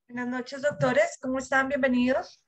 Buenas noches, doctores. ¿Cómo están? Bienvenidos.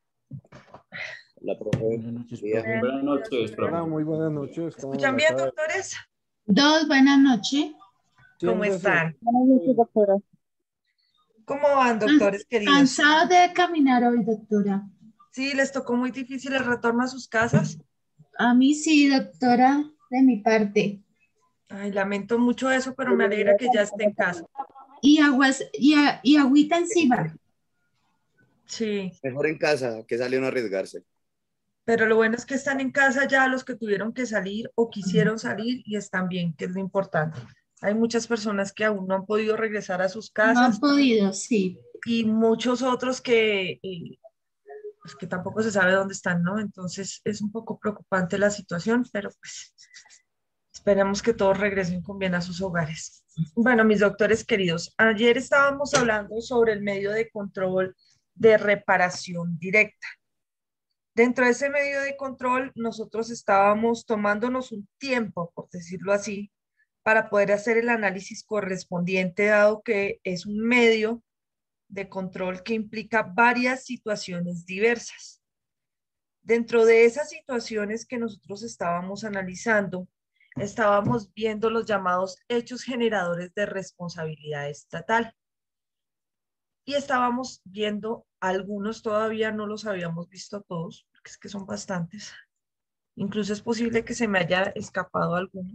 La profe. Buenas noches, Día. profe. Buenas noches, Hola, profe. muy buenas noches. ¿Me ¿Cómo escuchan la bien, tarde? doctores? Buenas noches. ¿Cómo Siéntese. están? Buenas noches, doctora. ¿Cómo van, doctores queridos? ¿Cansado de caminar hoy, doctora? Sí, les tocó muy difícil el retorno a sus casas. A mí sí, doctora, de mi parte. Ay, lamento mucho eso, pero me alegra que ya esté en casa. Y aguas y agüita encima. Sí, Mejor en casa que sale uno a arriesgarse. pero lo bueno es que están en casa ya los que tuvieron que salir o quisieron salir y están bien, que es lo importante. Hay muchas personas que aún no han podido regresar a sus No han casas podido, sí. y muchos otros pues que tampoco se sabe dónde están, ¿no? Entonces es un poco preocupante la situación, pero pues esperemos que todos regresen con bien a sus hogares. Bueno, mis doctores queridos, ayer estábamos hablando sobre el medio de control de reparación directa. Dentro de ese medio de control, nosotros estábamos tomándonos un tiempo, por decirlo así, para poder hacer el análisis correspondiente, dado que es un medio de control que implica varias situaciones diversas. Dentro de esas situaciones que nosotros estábamos analizando, estábamos viendo los llamados hechos generadores de responsabilidad estatal y estábamos viendo algunos, todavía no los habíamos visto todos, porque es que son bastantes. Incluso es posible que se me haya escapado alguno.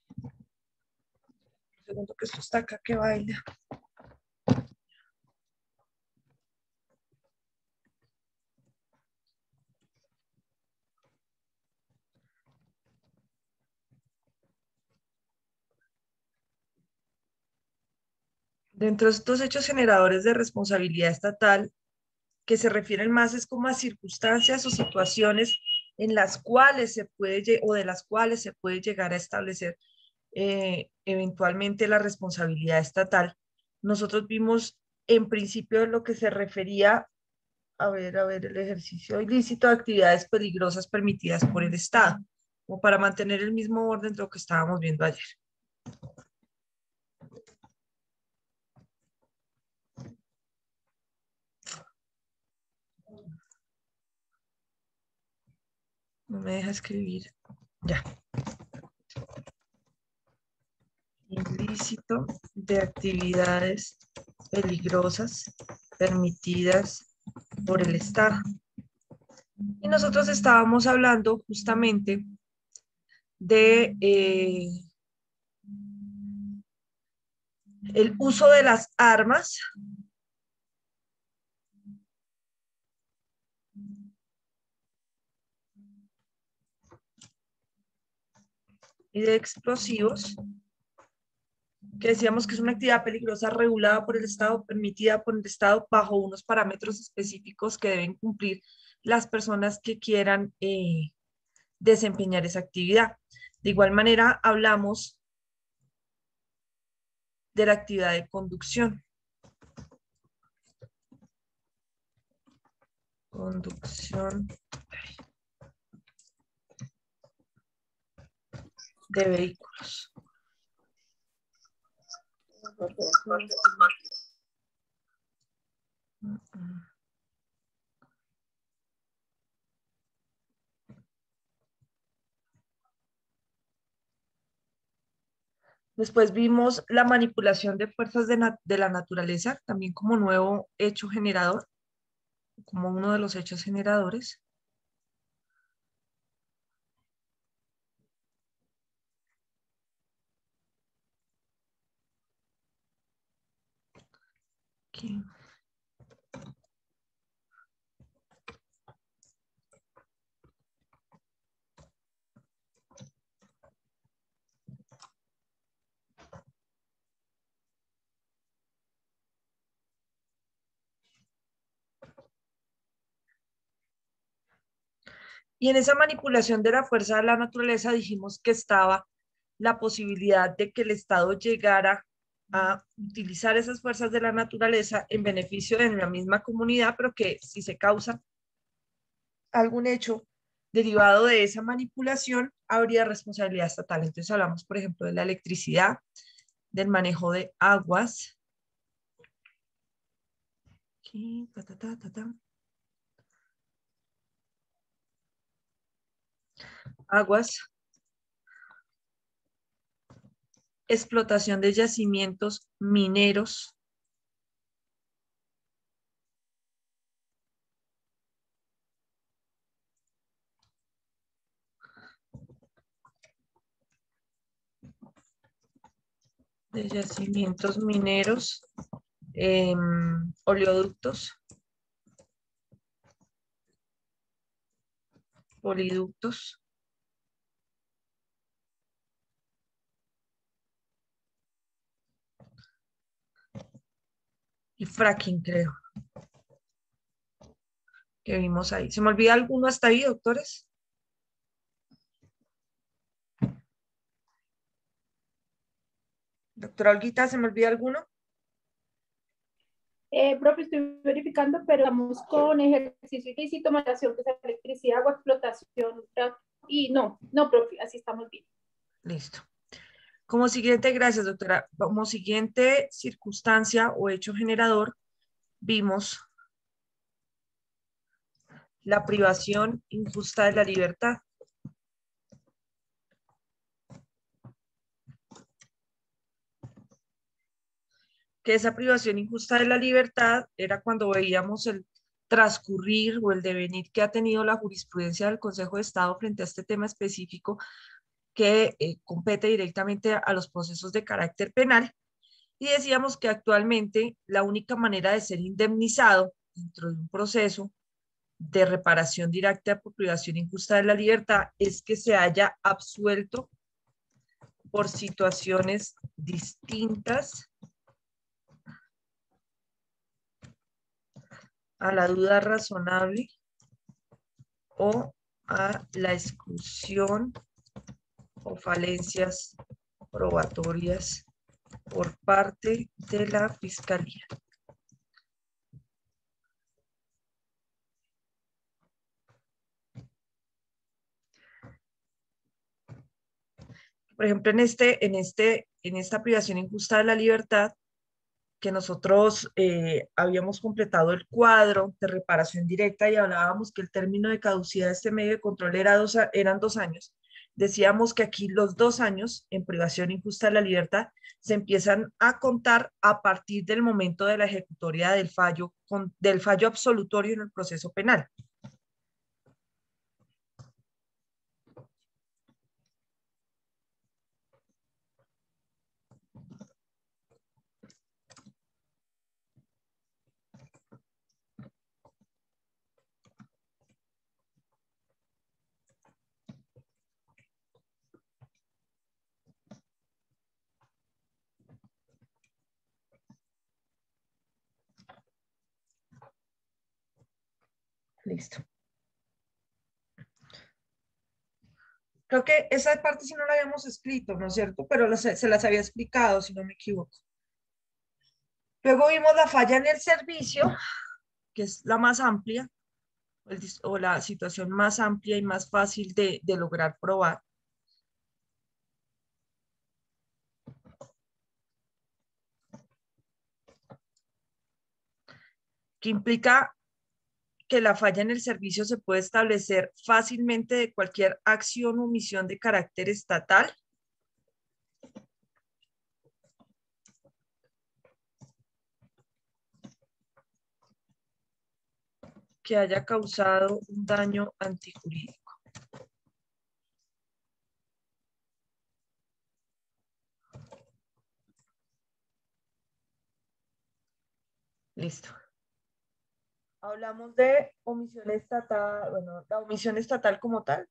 Un segundo que esto está acá que baila. Dentro de estos hechos generadores de responsabilidad estatal, que se refieren más es como a circunstancias o situaciones en las cuales se puede o de las cuales se puede llegar a establecer eventualmente la responsabilidad estatal. Nosotros vimos en principio lo que se refería el ejercicio ilícito de actividades peligrosas permitidas por el Estado, como para mantener el mismo orden de lo que estábamos viendo ayer. No me deja escribir. Ya. Ilícito de actividades peligrosas permitidas por el Estado. Y nosotros estábamos hablando justamente de el uso de las armas y de explosivos, que decíamos que es una actividad peligrosa regulada por el Estado, permitida por el Estado bajo unos parámetros específicos que deben cumplir las personas que quieran desempeñar esa actividad. De igual manera, hablamos de la actividad de conducción. Conducción de vehículos. Después vimos la manipulación de fuerzas de la naturaleza, también como nuevo hecho generador, como uno de los hechos generadores. Aquí. Y en esa manipulación de la fuerza de la naturaleza dijimos que estaba la posibilidad de que el Estado llegara a utilizar esas fuerzas de la naturaleza en beneficio de la misma comunidad, pero que si se causa algún hecho derivado de esa manipulación, habría responsabilidad estatal. Entonces hablamos, por ejemplo, de la electricidad, del manejo de aguas. Aquí, ta, ta, ta, ta, ta. Aguas. Explotación de yacimientos mineros. De yacimientos mineros, oleoductos, poliductos y fracking, creo, que vimos ahí. ¿Se me olvida alguno hasta ahí, doctores? Doctora Olguita, ¿se me olvida alguno? Profe, estoy verificando, pero vamos con ejercicio ilícito, moderación, que es electricidad, agua, explotación, y no, profe, así estamos bien. Listo. Como siguiente, gracias, doctora. Como siguiente circunstancia o hecho generador, vimos la privación injusta de la libertad. Que esa privación injusta de la libertad era cuando veíamos el transcurrir o el devenir que ha tenido la jurisprudencia del Consejo de Estado frente a este tema específico que compete directamente a los procesos de carácter penal. Y decíamos que actualmente la única manera de ser indemnizado dentro de un proceso de reparación directa por privación injusta de la libertad es que se haya absuelto por situaciones distintas a la duda razonable o a la exclusión o falencias probatorias por parte de la Fiscalía. Por ejemplo, en esta privación injusta de la libertad, que nosotros habíamos completado el cuadro de reparación directa y hablábamos que el término de caducidad de este medio de control eran 2 años. Decíamos que aquí los 2 años en privación injusta de la libertad se empiezan a contar a partir del momento de la ejecutoria del fallo absolutorio en el proceso penal. Listo. Creo que esa parte sí no la habíamos escrito, ¿no es cierto? Pero se las había explicado, si no me equivoco. Luego vimos la falla en el servicio, que es la más amplia, o la situación más amplia y más fácil de lograr probar. Que implica que la falla en el servicio se puede establecer fácilmente de cualquier acción o omisión de carácter estatal. Que haya causado un daño antijurídico. Listo. Hablamos de omisión estatal, bueno, la omisión estatal como tal,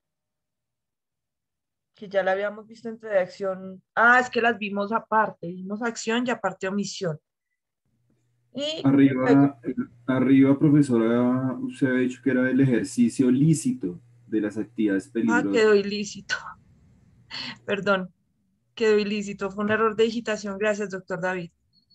que ya la habíamos visto entre de acción. Ah, es que las vimos aparte, vimos acción y aparte omisión. Y luego, Arriba, profesora, usted ha dicho que era el ejercicio lícito de las actividades quedó peligrosas. ilícito. Perdón, quedó ilícito. Fue un error de digitación. Gracias, doctor David.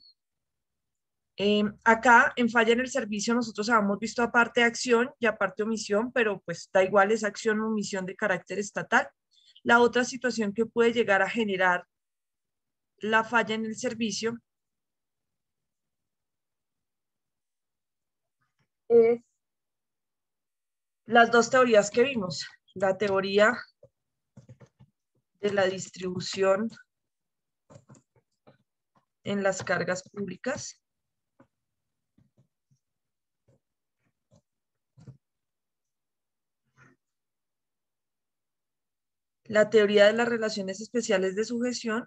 Acá en falla en el servicio nosotros habíamos visto aparte acción y aparte omisión, pero pues da igual, es acción o omisión de carácter estatal. La otra situación que puede llegar a generar la falla en el servicio es las dos teorías que vimos. La teoría de la distribución en las cargas públicas la teoría de las relaciones especiales de sujeción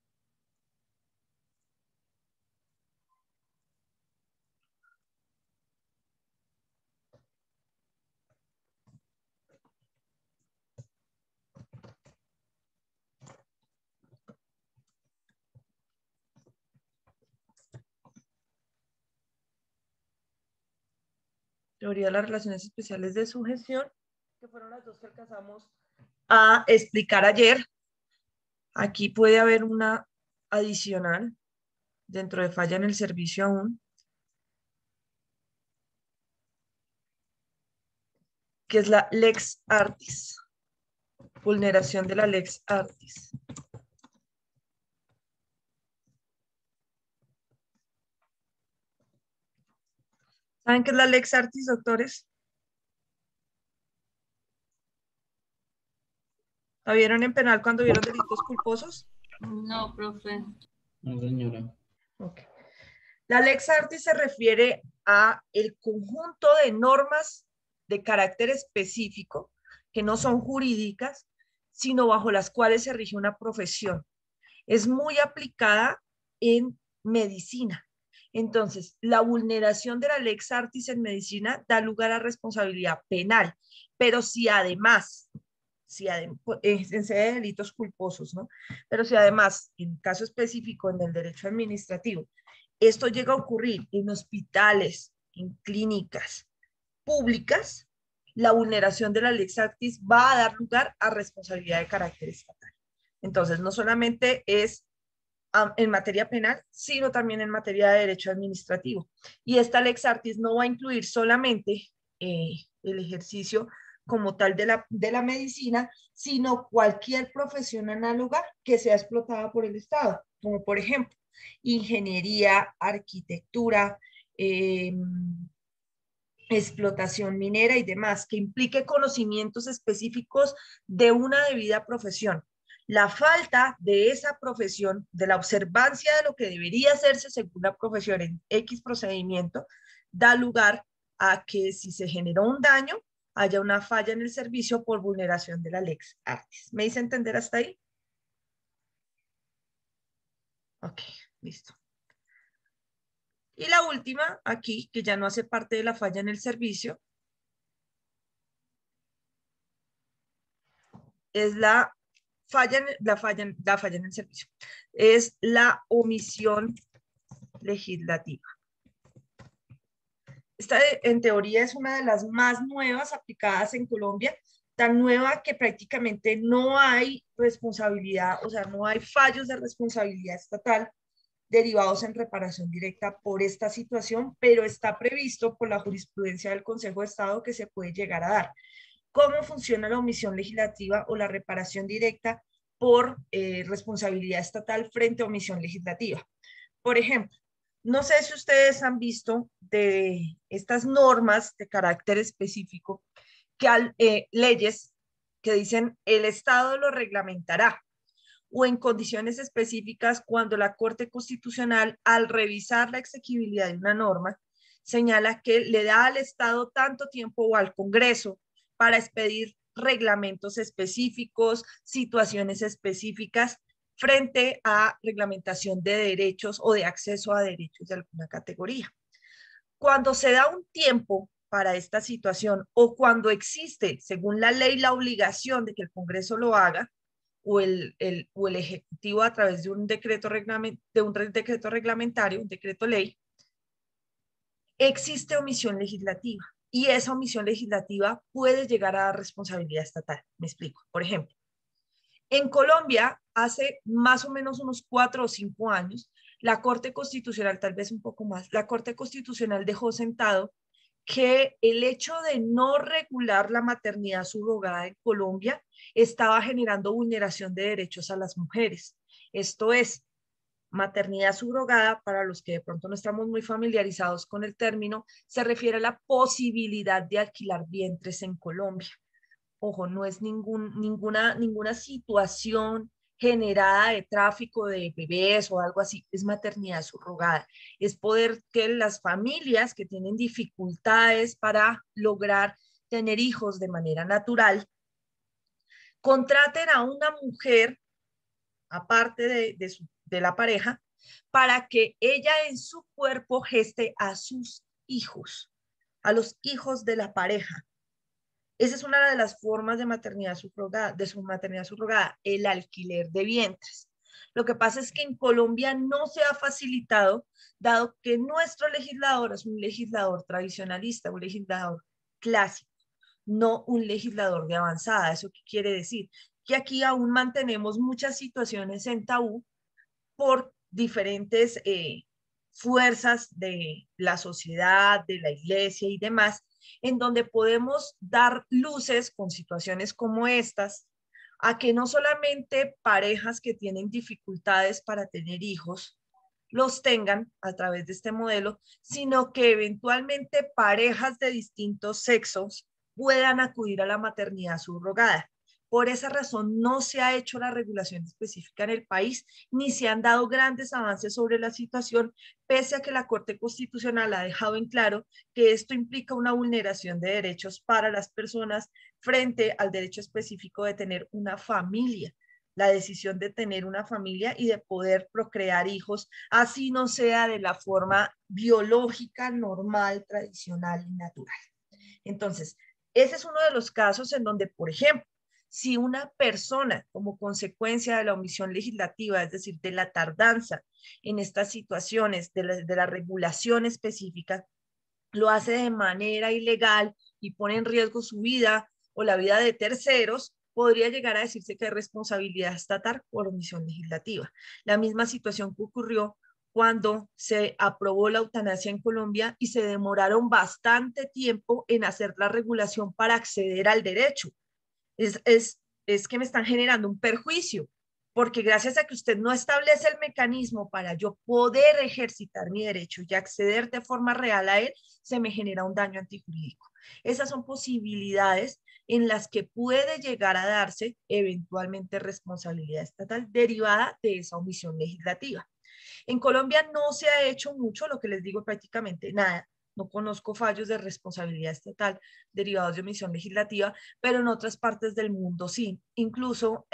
teoría de las relaciones especiales de sujeción, que fueron las dos que alcanzamos a explicar ayer. Aquí puede haber una adicional dentro de falla en el servicio aún, que es la lex artis, vulneración de la lex artis. ¿Saben qué es la lex artis, doctores? ¿La vieron en penal cuando vieron delitos culposos? No, profe. No, señora. Okay. La lex artis se refiere a el conjunto de normas de carácter específico que no son jurídicas, sino bajo las cuales se rige una profesión. Es muy aplicada en medicina. Entonces, la vulneración de la lex artis en medicina da lugar a responsabilidad penal, pero si además, en sede de delitos culposos, ¿no? Pero si además, en caso específico en el derecho administrativo, esto llega a ocurrir en hospitales, en clínicas públicas, la vulneración de la lex artis va a dar lugar a responsabilidad de carácter estatal. Entonces, no solamente es en materia penal, sino también en materia de derecho administrativo. Y esta lex artis no va a incluir solamente el ejercicio como tal de la medicina, sino cualquier profesión análoga que sea explotada por el Estado, como por ejemplo, ingeniería, arquitectura, explotación minera y demás, que implique conocimientos específicos de una debida profesión. La falta de esa profesión, de la observancia de lo que debería hacerse según la profesión en X procedimiento, da lugar a que si se generó un daño, haya una falla en el servicio por vulneración de la lex artis. ¿Me hice entender hasta ahí? Ok, listo. Y la última, aquí, que ya no hace parte de la falla en el servicio, es la falla en el servicio. Es la omisión legislativa. Esta, en teoría, es una de las más nuevas aplicadas en Colombia, tan nueva que prácticamente no hay responsabilidad, o sea, no hay fallos de responsabilidad estatal derivados en reparación directa por esta situación, pero está previsto por la jurisprudencia del Consejo de Estado que se puede llegar a dar. ¿Cómo funciona la omisión legislativa o la reparación directa por responsabilidad estatal frente a omisión legislativa? Por ejemplo, no sé si ustedes han visto de estas normas de carácter específico, que leyes que dicen el Estado lo reglamentará, o en condiciones específicas cuando la Corte Constitucional, al revisar la exequibilidad de una norma, señala que le da al Estado tanto tiempo o al Congreso para expedir reglamentos específicos, situaciones específicas frente a reglamentación de derechos o de acceso a derechos de alguna categoría. Cuando se da un tiempo para esta situación o cuando existe, según la ley, la obligación de que el Congreso lo haga, o el Ejecutivo a través de un decreto reglamentario, un decreto ley, existe omisión legislativa y esa omisión legislativa puede llegar a dar responsabilidad estatal. Me explico. Por ejemplo, en Colombia, hace más o menos unos 4 o 5 años, la Corte Constitucional, tal vez un poco más, la Corte Constitucional dejó sentado que el hecho de no regular la maternidad subrogada en Colombia estaba generando vulneración de derechos a las mujeres. Esto es, Maternidad subrogada, para los que de pronto no estamos muy familiarizados con el término, se refiere a la posibilidad de alquilar vientres en Colombia. Ojo, no es ninguna situación generada de tráfico de bebés o algo así, es maternidad subrogada. Es poder que las familias que tienen dificultades para lograr tener hijos de manera natural, contraten a una mujer, aparte de la pareja, para que ella en su cuerpo geste a sus hijos, a los hijos de la pareja. Esa es una de las formas de maternidad subrogada, el alquiler de vientres. Lo que pasa es que en Colombia no se ha facilitado, dado que nuestro legislador es un legislador tradicionalista, un legislador clásico, no un legislador de avanzada. ¿Eso qué quiere decir? Que aquí aún mantenemos muchas situaciones en tabú por diferentes fuerzas de la sociedad, de la iglesia y demás, en donde podemos dar luces con situaciones como estas, a que no solamente parejas que tienen dificultades para tener hijos los tengan a través de este modelo, sino que eventualmente parejas de distintos sexos puedan acudir a la maternidad subrogada. Por esa razón no se ha hecho la regulación específica en el país, ni se han dado grandes avances sobre la situación, pese a que la Corte Constitucional ha dejado en claro que esto implica una vulneración de derechos para las personas frente al derecho específico de tener una familia, la decisión de tener una familia y de poder procrear hijos, así no sea de la forma biológica, normal, tradicional y natural. Entonces, ese es uno de los casos en donde, por ejemplo, si una persona, como consecuencia de la omisión legislativa, es decir, de la tardanza en estas situaciones, de la regulación específica, lo hace de manera ilegal y pone en riesgo su vida o la vida de terceros, podría llegar a decirse que hay responsabilidad estatal por omisión legislativa. La misma situación que ocurrió cuando se aprobó la eutanasia en Colombia y se demoraron bastante tiempo en hacer la regulación para acceder al derecho. Es que me están generando un perjuicio, porque gracias a que usted no establece el mecanismo para yo poder ejercitar mi derecho y acceder de forma real a él, se me genera un daño antijurídico. Esas son posibilidades en las que puede llegar a darse eventualmente responsabilidad estatal derivada de esa omisión legislativa. En Colombia no se ha hecho mucho, lo que les digo, prácticamente nada. No conozco fallos de responsabilidad estatal derivados de omisión legislativa, pero en otras partes del mundo sí. Incluso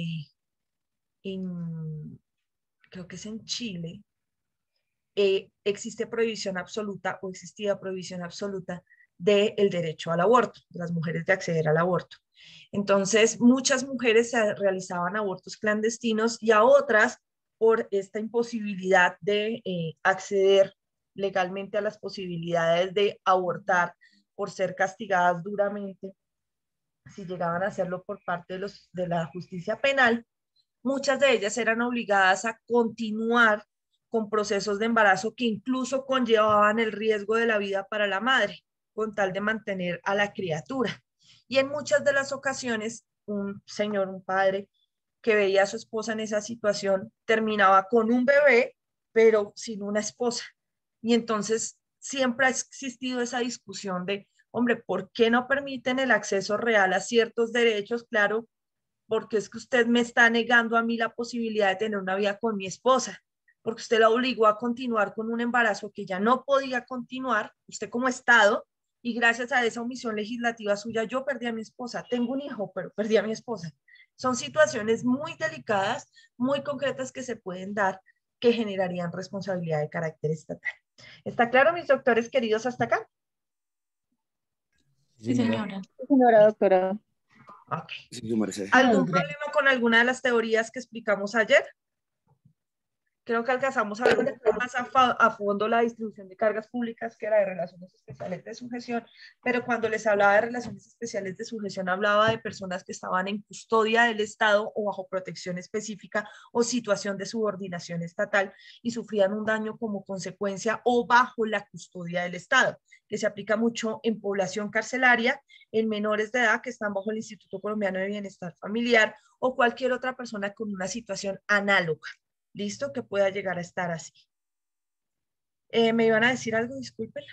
creo que es en Chile, existe prohibición absoluta o existía prohibición absoluta del derecho al aborto, de las mujeres de acceder al aborto. Entonces, muchas mujeres se realizaban abortos clandestinos y a otras, por esta imposibilidad de acceder legalmente a las posibilidades de abortar, por ser castigadas duramente, si llegaban a hacerlo por parte de la justicia penal, muchas de ellas eran obligadas a continuar con procesos de embarazo que incluso conllevaban el riesgo de la vida para la madre, con tal de mantener a la criatura. Y en muchas de las ocasiones, un señor, un padre, que veía a su esposa en esa situación, terminaba con un bebé, pero sin una esposa. Y entonces siempre ha existido esa discusión de, hombre, ¿por qué no permiten el acceso real a ciertos derechos? Claro, porque es que usted me está negando a mí la posibilidad de tener una vida con mi esposa, porque usted la obligó a continuar con un embarazo que ya no podía continuar, usted como Estado, y gracias a esa omisión legislativa suya, yo perdí a mi esposa. Tengo un hijo, pero perdí a mi esposa. Son situaciones muy delicadas, muy concretas que se pueden dar, que generarían responsabilidad de carácter estatal. ¿Está claro, mis doctores queridos, hasta acá? Sí, señora. Sí, señora doctora. Ok. Sí, su merced. ¿Algún problema con alguna de las teorías que explicamos ayer? Creo que alcanzamos a ver un poco más a fondo la distribución de cargas públicas, que era de relaciones especiales de sujeción, pero cuando les hablaba de relaciones especiales de sujeción, hablaba de personas que estaban en custodia del Estado o bajo protección específica o situación de subordinación estatal y sufrían un daño como consecuencia o bajo la custodia del Estado, que se aplica mucho en población carcelaria, en menores de edad que están bajo el Instituto Colombiano de Bienestar Familiar o cualquier otra persona con una situación análoga. ¿Listo? Que pueda llegar a estar así. ¿Me iban a decir algo? Disculpen.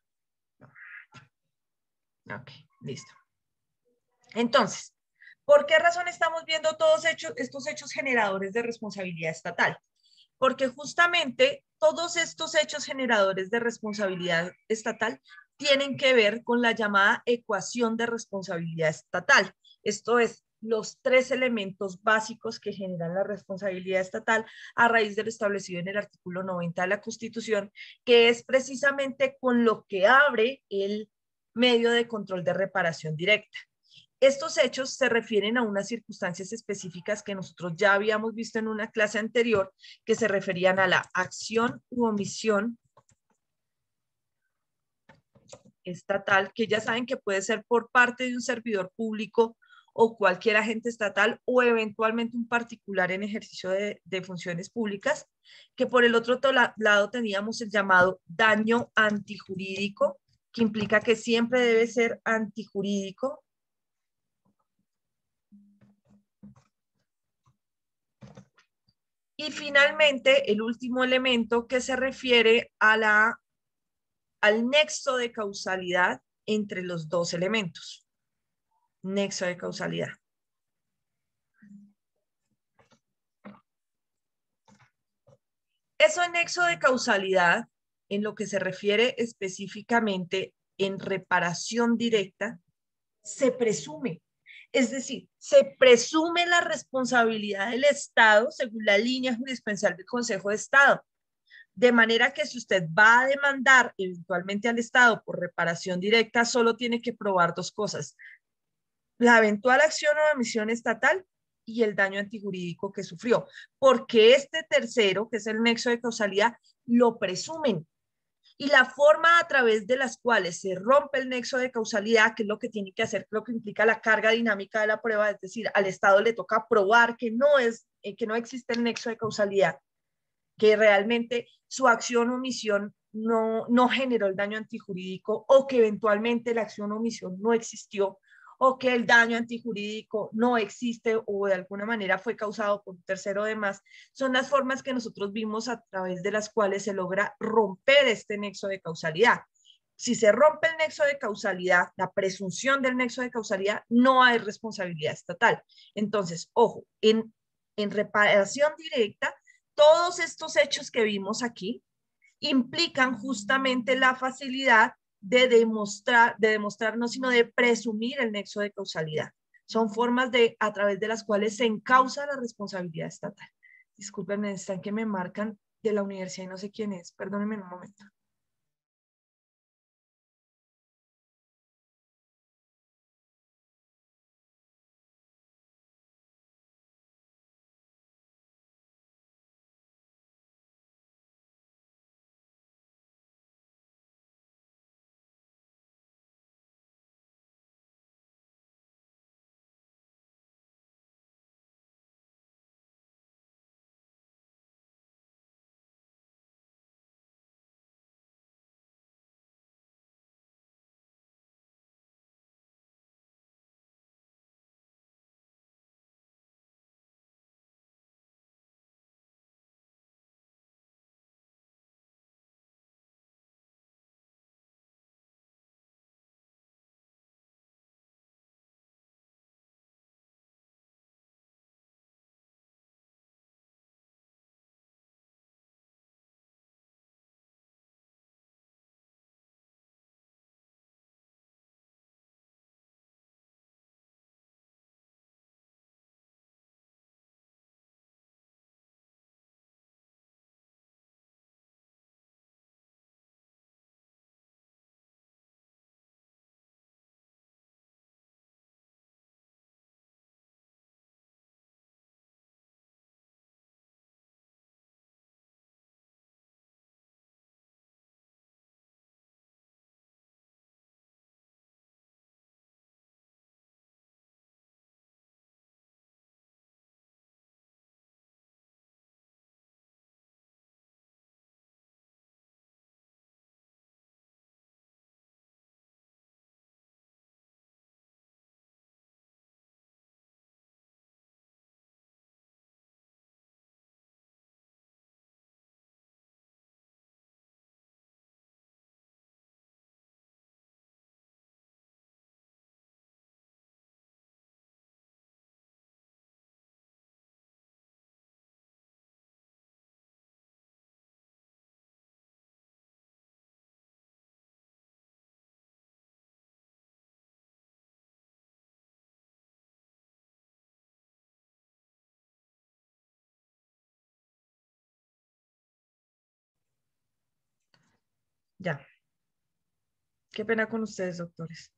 Ok, listo. Entonces, ¿por qué razón estamos viendo todos estos hechos generadores de responsabilidad estatal? Porque justamente todos estos hechos generadores de responsabilidad estatal tienen que ver con la llamada ecuación de responsabilidad estatal. Esto es, los tres elementos básicos que generan la responsabilidad estatal a raíz de lo establecido en el artículo 90 de la Constitución, que es precisamente con lo que abre el medio de control de reparación directa. Estos hechos se refieren a unas circunstancias específicas que nosotros ya habíamos visto en una clase anterior, que se referían a la acción u omisión estatal, que ya saben que puede ser por parte de un servidor público o cualquier agente estatal o eventualmente un particular en ejercicio de funciones públicas, que por el otro lado teníamos el llamado daño antijurídico, que implica que siempre debe ser antijurídico. Y finalmente, el último elemento que se refiere a al nexo de causalidad entre los dos elementos. Nexo de causalidad. Eso nexo de causalidad, en lo que se refiere específicamente en reparación directa, se presume. Es decir, se presume la responsabilidad del Estado según la línea jurisprudencial del Consejo de Estado. De manera que si usted va a demandar eventualmente al Estado por reparación directa, solo tiene que probar dos cosas: la eventual acción o omisión estatal y el daño antijurídico que sufrió. Porque este tercero, que es el nexo de causalidad, lo presumen. Y la forma a través de las cuales se rompe el nexo de causalidad, que es lo que tiene que hacer, lo que implica la carga dinámica de la prueba, es decir, al Estado le toca probar que no existe el nexo de causalidad, que realmente su acción o omisión no generó el daño antijurídico, o que eventualmente la acción o omisión no existió, o que el daño antijurídico no existe o de alguna manera fue causado por un tercero de más. Son las formas que nosotros vimos a través de las cuales se logra romper este nexo de causalidad. Si se rompe el nexo de causalidad, la presunción del nexo de causalidad, no hay responsabilidad estatal. Entonces, ojo, en reparación directa, todos estos hechos que vimos aquí implican justamente la facilidad de demostrar no, sino de presumir el nexo de causalidad. Son formas a través de las cuales se encausa la responsabilidad estatal. Discúlpenme, están que me marcan de la universidad y no sé quién es. Perdónenme un momento. Ya. Qué pena con ustedes, doctores.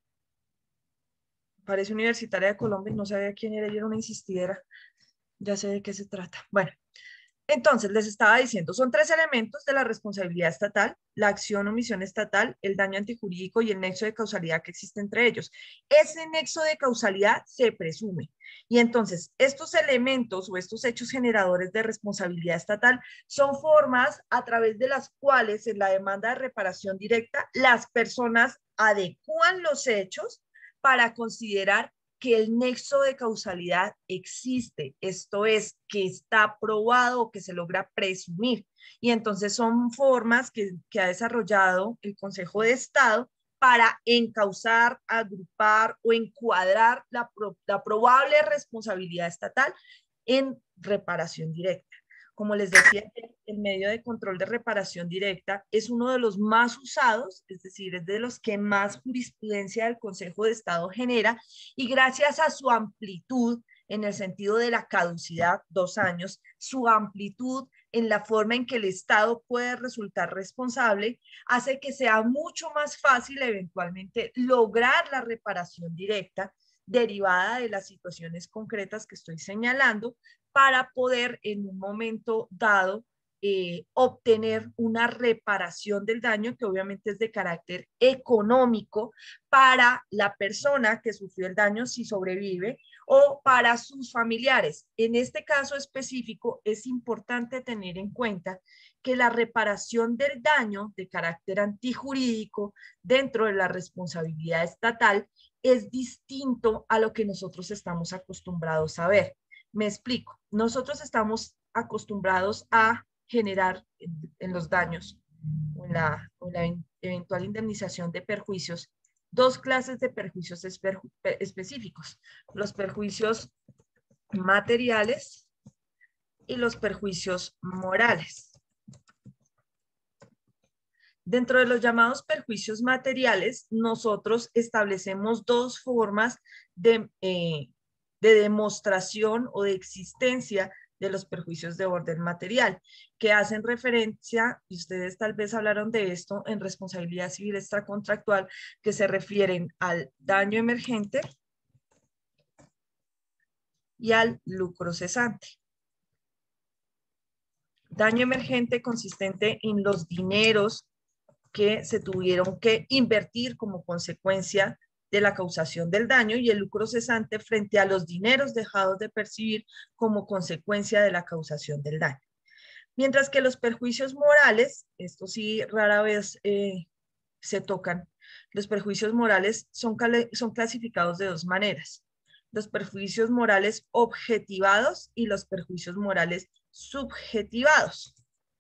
Parece Universitaria de Colombia, no sabía quién era, yo era una insistidera. Ya sé de qué se trata. Bueno, entonces les estaba diciendo, son 3 elementos de la responsabilidad estatal: la acción o omisión estatal, el daño antijurídico y el nexo de causalidad que existe entre ellos. Ese nexo de causalidad se presume. Y entonces, estos elementos o estos hechos generadores de responsabilidad estatal son formas a través de las cuales en la demanda de reparación directa las personas adecúan los hechos para considerar que el nexo de causalidad existe, esto es, que está probado o que se logra presumir. Y entonces son formas que ha desarrollado el Consejo de Estado para encauzar, agrupar o encuadrar la probable responsabilidad estatal en reparación directa. Como les decía, el medio de control de reparación directa es uno de los más usados, es decir, es de los que más jurisprudencia del Consejo de Estado genera, y gracias a su amplitud en el sentido de la caducidad, 2 años, su amplitud en la forma en que el Estado puede resultar responsable, hace que sea mucho más fácil eventualmente lograr la reparación directa derivada de las situaciones concretas que estoy señalando, para poder en un momento dado obtener una reparación del daño que obviamente es de carácter económico para la persona que sufrió el daño si sobrevive o para sus familiares. En este caso específico es importante tener en cuenta que la reparación del daño de carácter antijurídico dentro de la responsabilidad estatal es distinto a lo que nosotros estamos acostumbrados a ver. Me explico. Nosotros estamos acostumbrados a generar en los daños o en la eventual indemnización de perjuicios 2 clases de perjuicios específicos: los perjuicios materiales y los perjuicios morales. Dentro de los llamados perjuicios materiales, nosotros establecemos 2 formas de demostración o de existencia de los perjuicios de orden material, que hacen referencia, y ustedes tal vez hablaron de esto en responsabilidad civil extracontractual, que se refieren al daño emergente y al lucro cesante. Daño emergente consistente en los dineros que se tuvieron que invertir como consecuencia de la causación del daño, y el lucro cesante frente a los dineros dejados de percibir como consecuencia de la causación del daño. Mientras que los perjuicios morales, esto sí rara vez se tocan, los perjuicios morales son clasificados de 2 maneras: los perjuicios morales objetivados y los perjuicios morales subjetivados.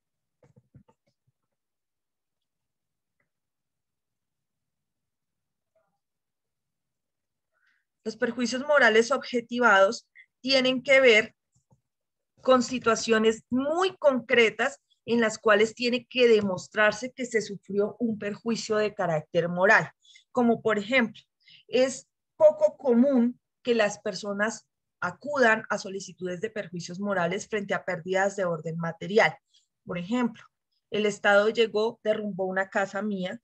Los perjuicios morales objetivados tienen que ver con situaciones muy concretas en las cuales tiene que demostrarse que se sufrió un perjuicio de carácter moral. Como por ejemplo, es poco común que las personas acudan a solicitudes de perjuicios morales frente a pérdidas de orden material. Por ejemplo, el Estado llegó, derrumbó una casa mía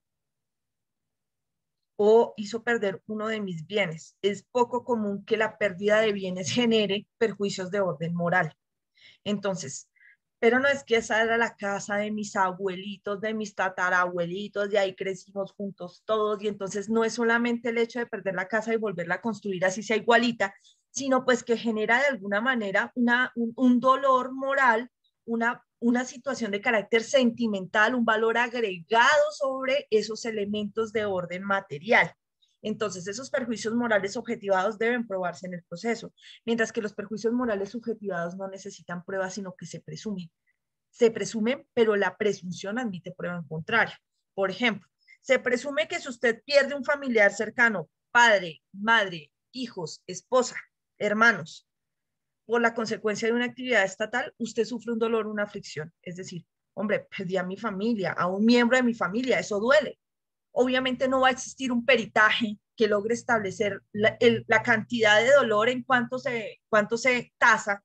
o hizo perder uno de mis bienes. Es poco común que la pérdida de bienes genere perjuicios de orden moral. Entonces, pero no es que esa era la casa de mis abuelitos, de mis tatarabuelitos, de ahí crecimos juntos todos, y entonces no es solamente el hecho de perder la casa y volverla a construir así sea igualita, sino pues que genera de alguna manera un dolor moral, una situación de carácter sentimental, un valor agregado sobre esos elementos de orden material. Entonces, esos perjuicios morales objetivados deben probarse en el proceso, mientras que los perjuicios morales subjetivados no necesitan pruebas, sino que se presumen. Se presumen, pero la presunción admite prueba en contrario. Por ejemplo, se presume que si usted pierde un familiar cercano, padre, madre, hijos, esposa, hermanos, por la consecuencia de una actividad estatal, usted sufre un dolor, una aflicción. Es decir, hombre, perdí a mi familia, a un miembro de mi familia, eso duele. Obviamente no va a existir un peritaje que logre establecer la cantidad de dolor en cuánto se tasa,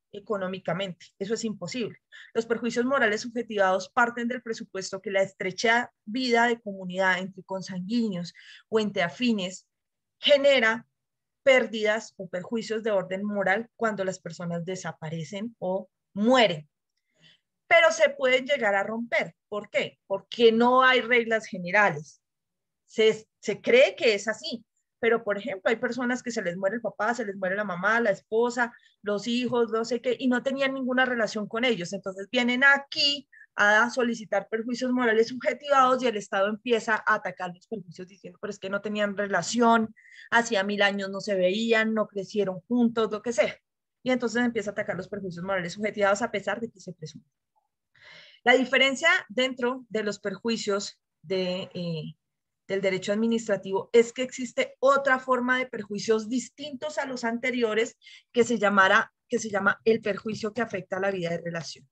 económicamente. Eso es imposible. Los perjuicios morales subjetivados parten del presupuesto que la estrecha vida de comunidad entre consanguíneos o entre afines genera pérdidas o perjuicios de orden moral cuando las personas desaparecen o mueren. Pero se pueden llegar a romper. ¿Por qué? Porque no hay reglas generales. Se cree que es así, pero por ejemplo hay personas que se les muere el papá, se les muere la mamá, la esposa, los hijos, no sé qué, y no tenían ninguna relación con ellos. Entonces vienen aquí a solicitar perjuicios morales subjetivados y el Estado empieza a atacar los perjuicios diciendo, pero es que no tenían relación, hacía 1000 años no se veían, no crecieron juntos, lo que sea. Y entonces empieza a atacar los perjuicios morales subjetivados a pesar de que se presume. La diferencia dentro de los perjuicios del derecho administrativo es que existe otra forma de perjuicios distintos a los anteriores que se llama el perjuicio que afecta a la vida de relación.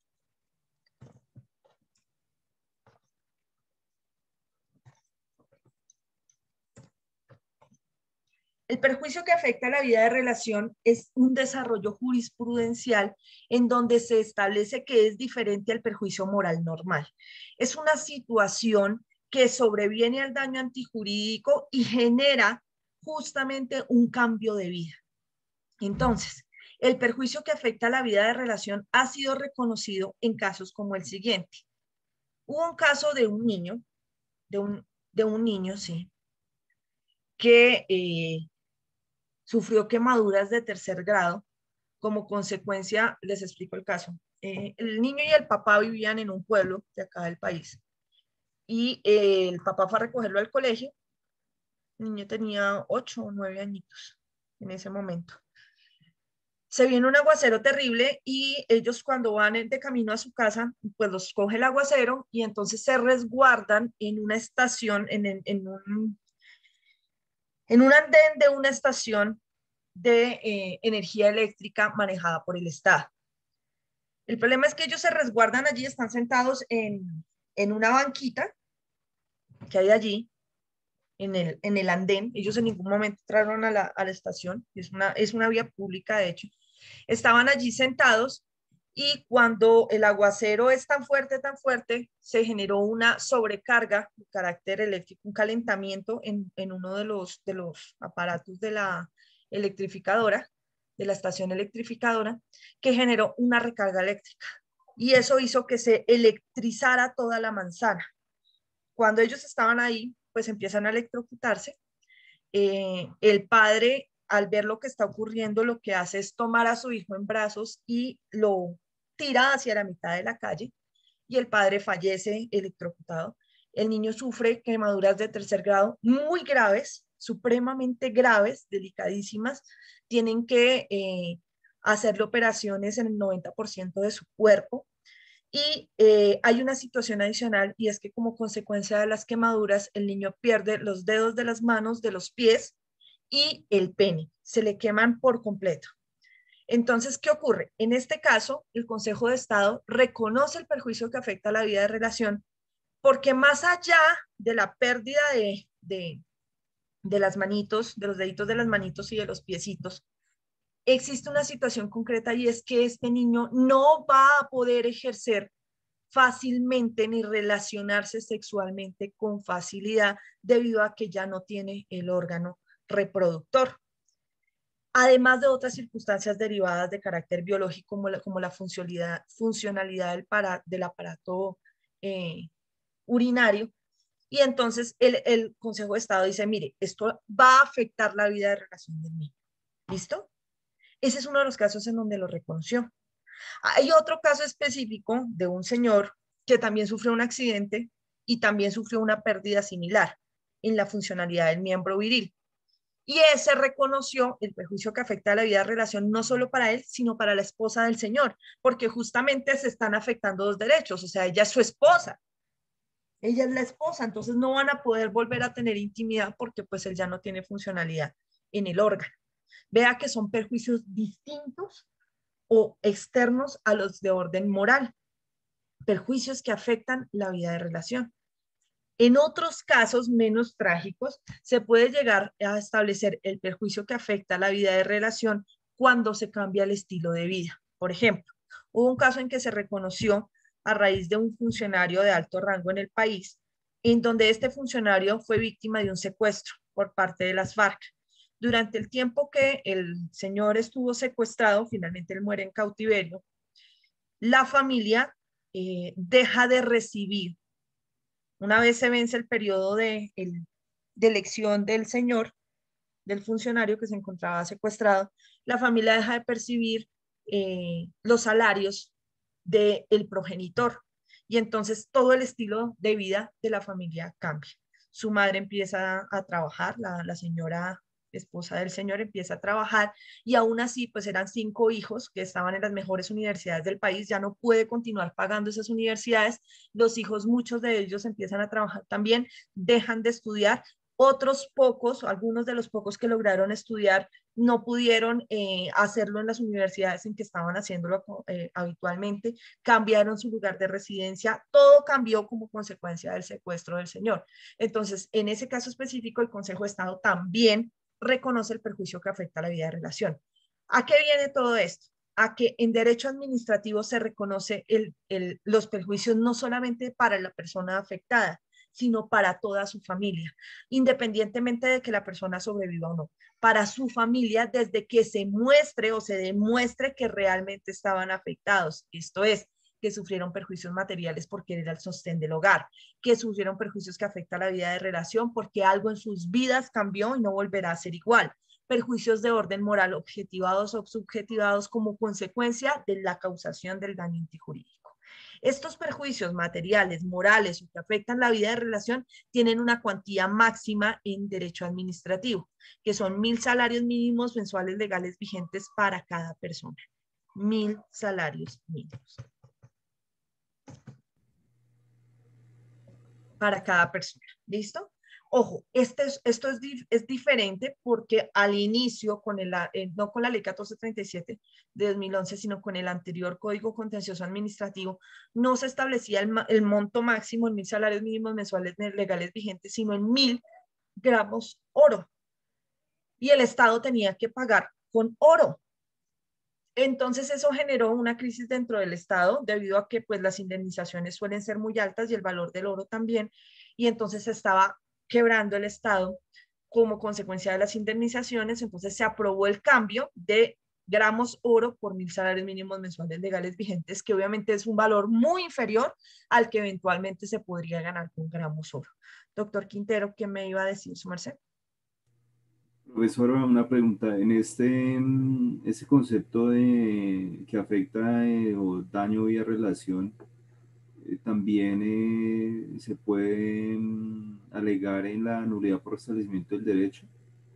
El perjuicio que afecta a la vida de relación es un desarrollo jurisprudencial en donde se establece que es diferente al perjuicio moral normal. Es una situación que sobreviene al daño antijurídico y genera justamente un cambio de vida. Entonces, el perjuicio que afecta a la vida de relación ha sido reconocido en casos como el siguiente. Hubo un caso de un niño, sí, que sufrió quemaduras de 3er grado. Como consecuencia, les explico el caso. El niño y el papá vivían en un pueblo de acá del país. Y el papá fue a recogerlo al colegio. El niño tenía 8 o 9 añitos en ese momento. Se viene un aguacero terrible y ellos cuando van de camino a su casa, pues los coge el aguacero y entonces se resguardan en una estación, en un andén de una estación de energía eléctrica manejada por el Estado. El problema es que ellos se resguardan allí, están sentados en una banquita que hay allí, en el andén. Ellos en ningún momento entraron a la estación, es una vía pública de hecho. Estaban allí sentados y cuando el aguacero es tan fuerte, se generó una sobrecarga de carácter eléctrico, un calentamiento en uno de los aparatos de la electrificadora, de la estación electrificadora, que generó una recarga eléctrica. Y eso hizo que se electrizara toda la manzana. Cuando ellos estaban ahí, pues empiezan a electrocutarse. El padre, al ver lo que está ocurriendo, lo que hace es tomar a su hijo en brazos y lo tira hacia la mitad de la calle y el padre fallece electrocutado. El niño sufre quemaduras de 3er grado muy graves, supremamente graves, delicadísimas. Tienen que hacerle operaciones en el 90% de su cuerpo. Y hay una situación adicional y es que como consecuencia de las quemaduras, el niño pierde los dedos de las manos, de los pies y el pene. Se le queman por completo. Entonces, ¿qué ocurre? En este caso, el Consejo de Estado reconoce el perjuicio que afecta a la vida de relación porque más allá de la pérdida de las manitos, de los deditos de las manitos y de los piecitos, existe una situación concreta y es que este niño no va a poder ejercer fácilmente ni relacionarse sexualmente con facilidad debido a que ya no tiene el órgano reproductor. Además de otras circunstancias derivadas de carácter biológico como la funcionalidad del aparato urinario. Y entonces el Consejo de Estado dice, mire, esto va a afectar la vida de relación del niño. ¿Listo? Ese es uno de los casos en donde lo reconoció. Hay otro caso específico de un señor que también sufrió un accidente y también sufrió una pérdida similar en la funcionalidad del miembro viril. Y ese reconoció el perjuicio que afecta a la vida de relación no solo para él, sino para la esposa del señor, porque justamente se están afectando dos derechos, o sea, ella es su esposa. Ella es la esposa, entonces no van a poder volver a tener intimidad porque pues él ya no tiene funcionalidad en el órgano. Vea que son perjuicios distintos o externos a los de orden moral, perjuicios que afectan la vida de relación. En otros casos menos trágicos, se puede llegar a establecer el perjuicio que afecta la vida de relación cuando se cambia el estilo de vida. Por ejemplo, hubo un caso en que se reconoció a raíz de un funcionario de alto rango en el país, en donde este funcionario fue víctima de un secuestro por parte de las FARC. Durante el tiempo que el señor estuvo secuestrado, finalmente él muere en cautiverio, la familia deja de recibir, una vez se vence el periodo de elección del señor, del funcionario que se encontraba secuestrado, la familia deja de percibir los salarios del progenitor. Y entonces todo el estilo de vida de la familia cambia. Su madre empieza a trabajar, la señora esposa del señor empieza a trabajar y aún así pues eran 5 hijos que estaban en las mejores universidades del país, ya no puede continuar pagando esas universidades, los hijos, muchos de ellos empiezan a trabajar también, dejan de estudiar, otros pocos, algunos de los pocos que lograron estudiar no pudieron hacerlo en las universidades en que estaban haciéndolo habitualmente, cambiaron su lugar de residencia, todo cambió como consecuencia del secuestro del señor. Entonces, en ese caso específico, el Consejo de Estado también reconoce el perjuicio que afecta a la vida de relación. ¿A qué viene todo esto? A que en derecho administrativo se reconoce los perjuicios no solamente para la persona afectada, sino para toda su familia, independientemente de que la persona sobreviva o no, para su familia desde que se muestre o se demuestre que realmente estaban afectados. Esto es, que sufrieron perjuicios materiales porque era el sostén del hogar, que sufrieron perjuicios que afectan la vida de relación porque algo en sus vidas cambió y no volverá a ser igual, perjuicios de orden moral objetivados o subjetivados como consecuencia de la causación del daño intrajurídico. Estos perjuicios materiales, morales o que afectan la vida de relación tienen una cuantía máxima en derecho administrativo, que son 1.000 salarios mínimos mensuales legales vigentes para cada persona. 1.000 salarios mínimos para cada persona. ¿Listo? Ojo, esto es diferente porque al inicio, no con la ley 1437 de 2011, sino con el anterior Código Contencioso Administrativo, no se establecía el monto máximo en 1.000 salarios mínimos mensuales legales vigentes, sino en 1.000 gramos oro. Y el Estado tenía que pagar con oro. Entonces eso generó una crisis dentro del Estado debido a que pues las indemnizaciones suelen ser muy altas y el valor del oro también, y entonces se estaba quebrando el Estado como consecuencia de las indemnizaciones. Entonces se aprobó el cambio de gramos oro por 1.000 salarios mínimos mensuales legales vigentes, que obviamente es un valor muy inferior al que eventualmente se podría ganar con gramos oro. Doctor Quintero, ¿qué me iba a decir, su merced? Profesora, una pregunta. En ese concepto de que afecta o daño vía relación, también se puede alegar en la nulidad por restablecimiento del derecho.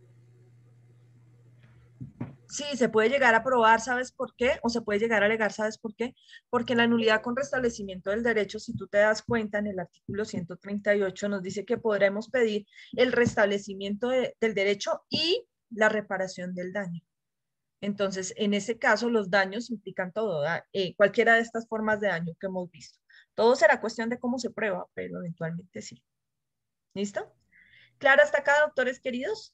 Sí, se puede llegar a probar, ¿sabes por qué? O se puede llegar a alegar, ¿sabes por qué? Porque la nulidad con restablecimiento del derecho, si tú te das cuenta, en el artículo 138 nos dice que podremos pedir el restablecimiento del derecho y la reparación del daño. Entonces, en ese caso, los daños implican todo, cualquiera de estas formas de daño que hemos visto. Todo será cuestión de cómo se prueba, pero eventualmente sí. ¿Listo? ¿Claro hasta acá, doctores queridos?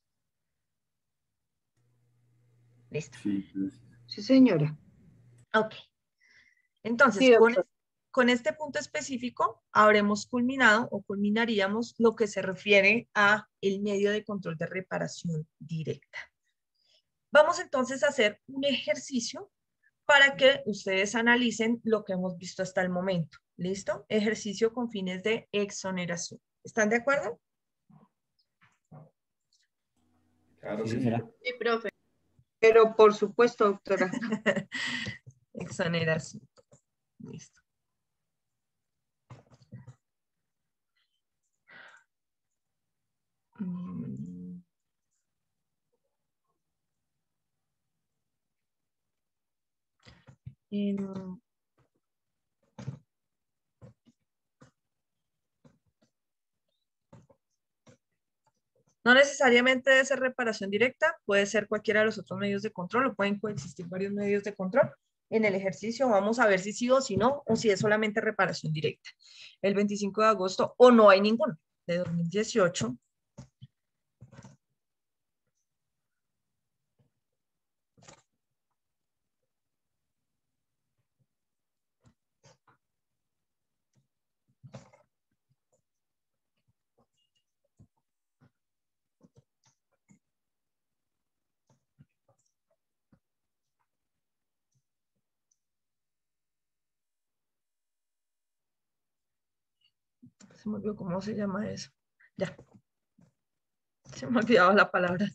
Listo. Sí, pues. Sí, señora. Ok. Entonces, Sí, doctor. con este punto específico, habremos culminado o culminaríamos lo que se refiere a el medio de control de reparación directa. Vamos entonces a hacer un ejercicio para que ustedes analicen lo que hemos visto hasta el momento. ¿Listo? Ejercicio con fines de exoneración. ¿Están de acuerdo? Claro Sí, que sí. señora. Sí, profe. Pero por supuesto, doctora. Exoneración. Listo. No necesariamente debe ser reparación directa, puede ser cualquiera de los otros medios de control, o pueden coexistir varios medios de control. En el ejercicio vamos a ver si sí o si no, o si es solamente reparación directa. El 25 de agosto, o no hay ninguno, de 2018. Se me olvidó cómo se llama eso. Ya, se me olvidaba la palabra.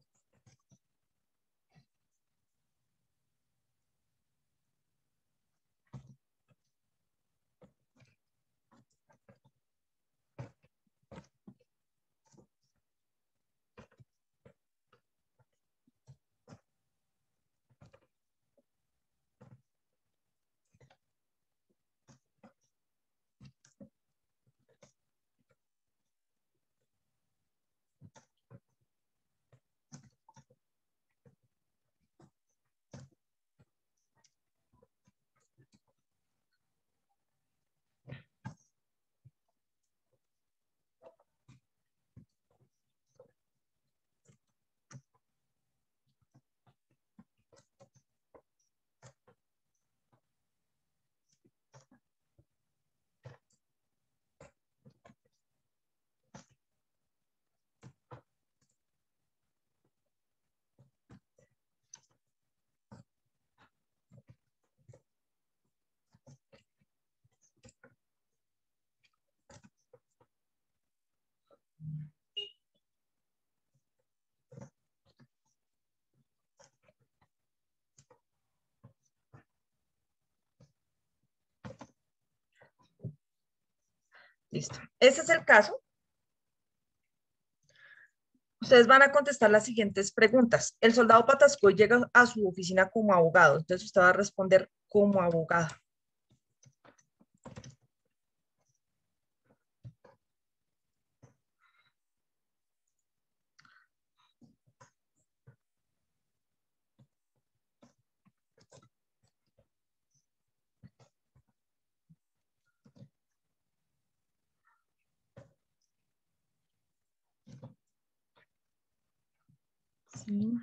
Listo. Ese es el caso. Ustedes van a contestar las siguientes preguntas. El soldado Patascoy llega a su oficina como abogado. Entonces usted va a responder como abogado. Sí.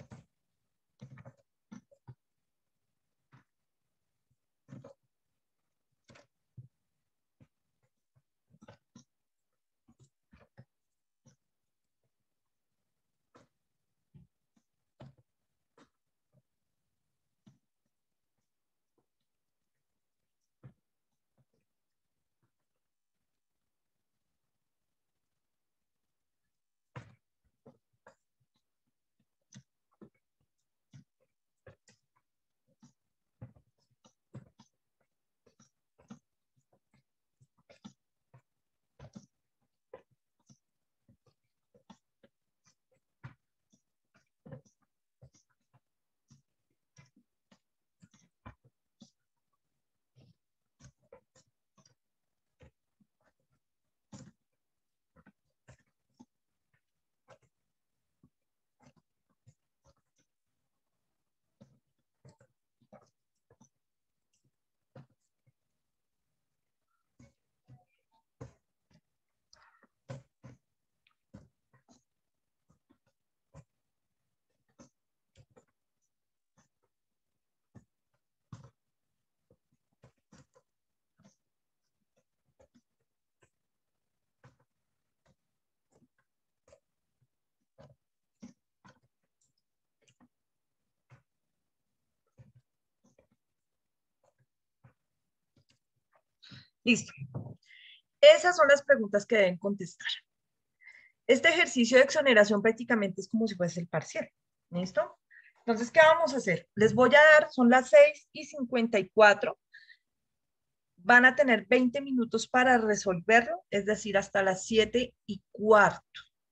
Listo. Esas son las preguntas que deben contestar. Este ejercicio de exoneración prácticamente es como si fuese el parcial. ¿Listo? Entonces, ¿qué vamos a hacer? Les voy a dar, son las 6:54. Van a tener 20 minutos para resolverlo, es decir, hasta las 7:15.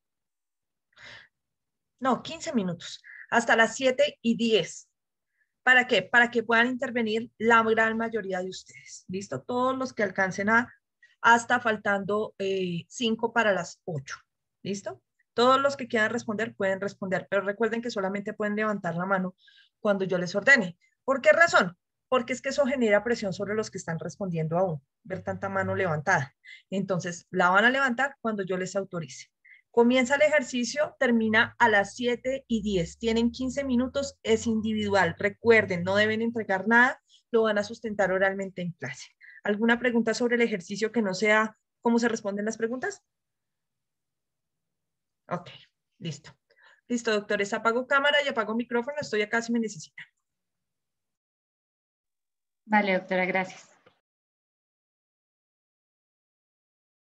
No, 15 minutos. Hasta las 7:10. ¿Para qué? Para que puedan intervenir la gran mayoría de ustedes. ¿Listo? Todos los que alcancen hasta faltando 5 para las 8. ¿Listo? Todos los que quieran responder pueden responder, pero recuerden que solamente pueden levantar la mano cuando yo les ordene. ¿Por qué razón? Porque es que eso genera presión sobre los que están respondiendo aún, ver tanta mano levantada. Entonces, la van a levantar cuando yo les autorice. Comienza el ejercicio, termina a las 7:10. Tienen 15 minutos, es individual. Recuerden, no deben entregar nada, lo van a sustentar oralmente en clase. ¿Alguna pregunta sobre el ejercicio que no sea cómo se responden las preguntas? Ok, listo. Listo, doctores. Apago cámara y apago micrófono. Estoy acá si me necesitan. Vale, doctora, gracias.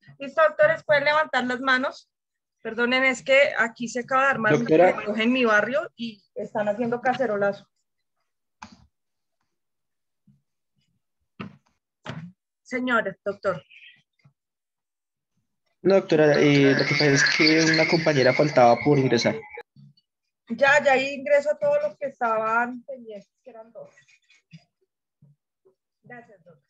Listo, doctores, pueden levantar las manos. Perdonen, es que aquí se acaba de armar un Doctora. reloj en mi barrio y están haciendo cacerolazo. Señores, doctor. No, doctora, lo que pasa es que una compañera faltaba por ingresar. Ya ahí ingreso a todos los que estaban pendientes, que eran dos. Gracias, doctor.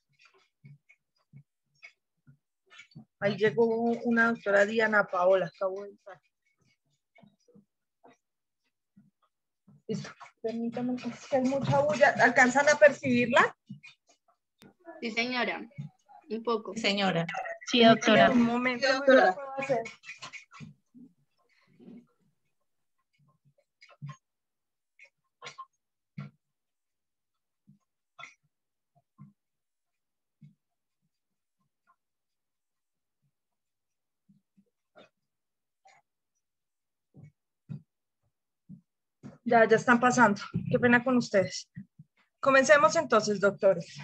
Ahí llegó una doctora Diana Paola, acabo de entrar. Listo. Permítame, es que hay mucha bulla. ¿Alcanzan a percibirla? Sí, señora. Un poco. Señora. Sí, doctora. Un momento, Sí, doctora. ¿qué puedo hacer? Ya están pasando. Qué pena con ustedes. Comencemos entonces, doctores.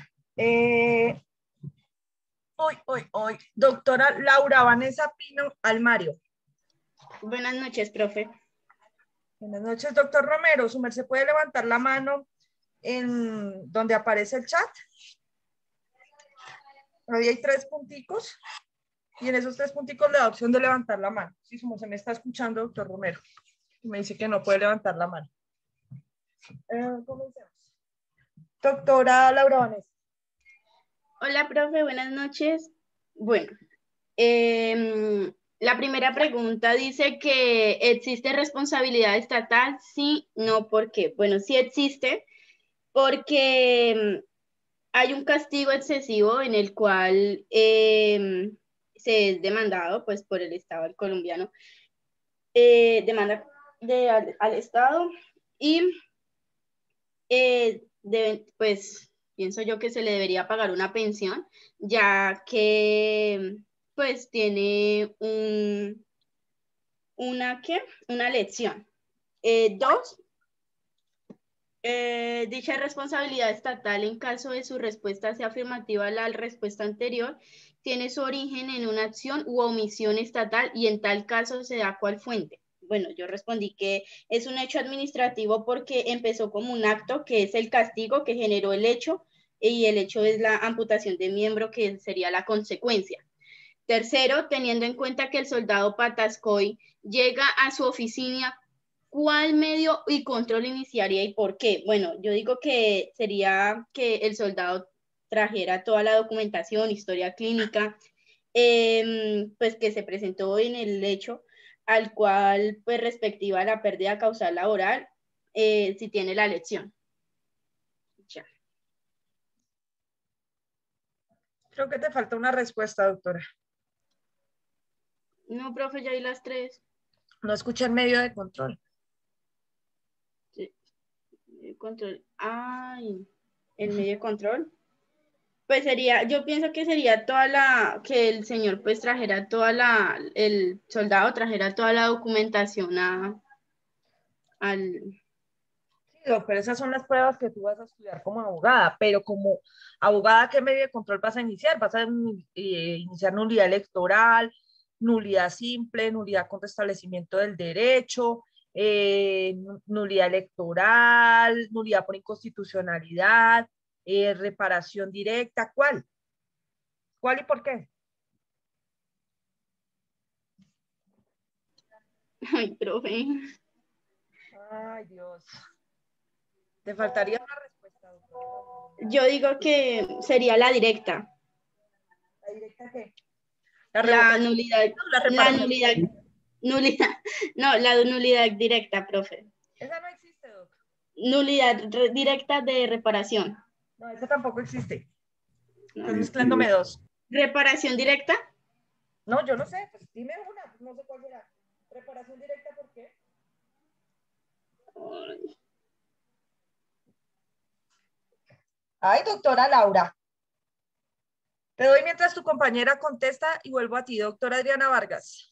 Hoy. Doctora Laura Vanessa Pino Almario. Buenas noches, profe. Buenas noches, doctor Romero. ¿Su merced puede levantar la mano en donde aparece el chat? Ahí hay 3 punticos y en esos 3 punticos le da opción de levantar la mano. Si su merced me está escuchando, doctor Romero, me dice que no puede levantar la mano. Comencemos. Doctora Laura Vanessa. Hola, profe. Buenas noches. Bueno, la primera pregunta dice que ¿existe responsabilidad estatal? Sí, no, ¿por qué? Bueno, sí existe porque hay un castigo excesivo en el cual se es demandado pues, por el Estado colombiano, demanda al Estado y pues pienso yo que se le debería pagar una pensión, ya que pues tiene una lección. 2, dicha responsabilidad estatal, en caso de su respuesta sea afirmativa a la respuesta anterior, tiene su origen en una acción u omisión estatal y en tal caso se da cuál fuente. Bueno, yo respondí que es un hecho administrativo porque empezó como un acto que es el castigo que generó el hecho y el hecho es la amputación de miembro que sería la consecuencia. Tercero, teniendo en cuenta que el soldado Patascoy llega a su oficina, ¿cuál medio y control iniciaría y por qué? Bueno, yo digo que sería que el soldado trajera toda la documentación, historia clínica, pues que se presentó en el hecho al cual pues respectiva a la pérdida causal laboral, si tiene la lección. Ya. Creo que te falta una respuesta, doctora. No, profe, ya hay las 3. No escuché el medio de control. Sí. Control. Ay, el medio de control. Pues sería, yo pienso que sería que el señor pues trajera el soldado trajera toda la documentación al... Sí, pero esas son las pruebas que tú vas a estudiar como abogada, pero como abogada, ¿qué medio de control vas a iniciar? Vas a iniciar nulidad electoral, nulidad simple, nulidad con restablecimiento del derecho, nulidad electoral, nulidad por inconstitucionalidad, reparación directa, ¿cuál? ¿Cuál y por qué? Ay, profe. Ay, Dios. Te faltaría una respuesta, doctora. Yo digo que sería la directa. ¿La directa qué? La nulidad. La reparación. La nulidad directa, profe. Esa no existe, doctor. Nulidad directa de reparación. No, esa tampoco existe. No. Estás mezclándome dos. ¿Reparación directa? No, yo no sé. Pues dime una, pues no sé cuál será. ¿Reparación directa por qué? Ay, doctora Laura. Te doy mientras tu compañera contesta y vuelvo a ti, doctora Adriana Vargas.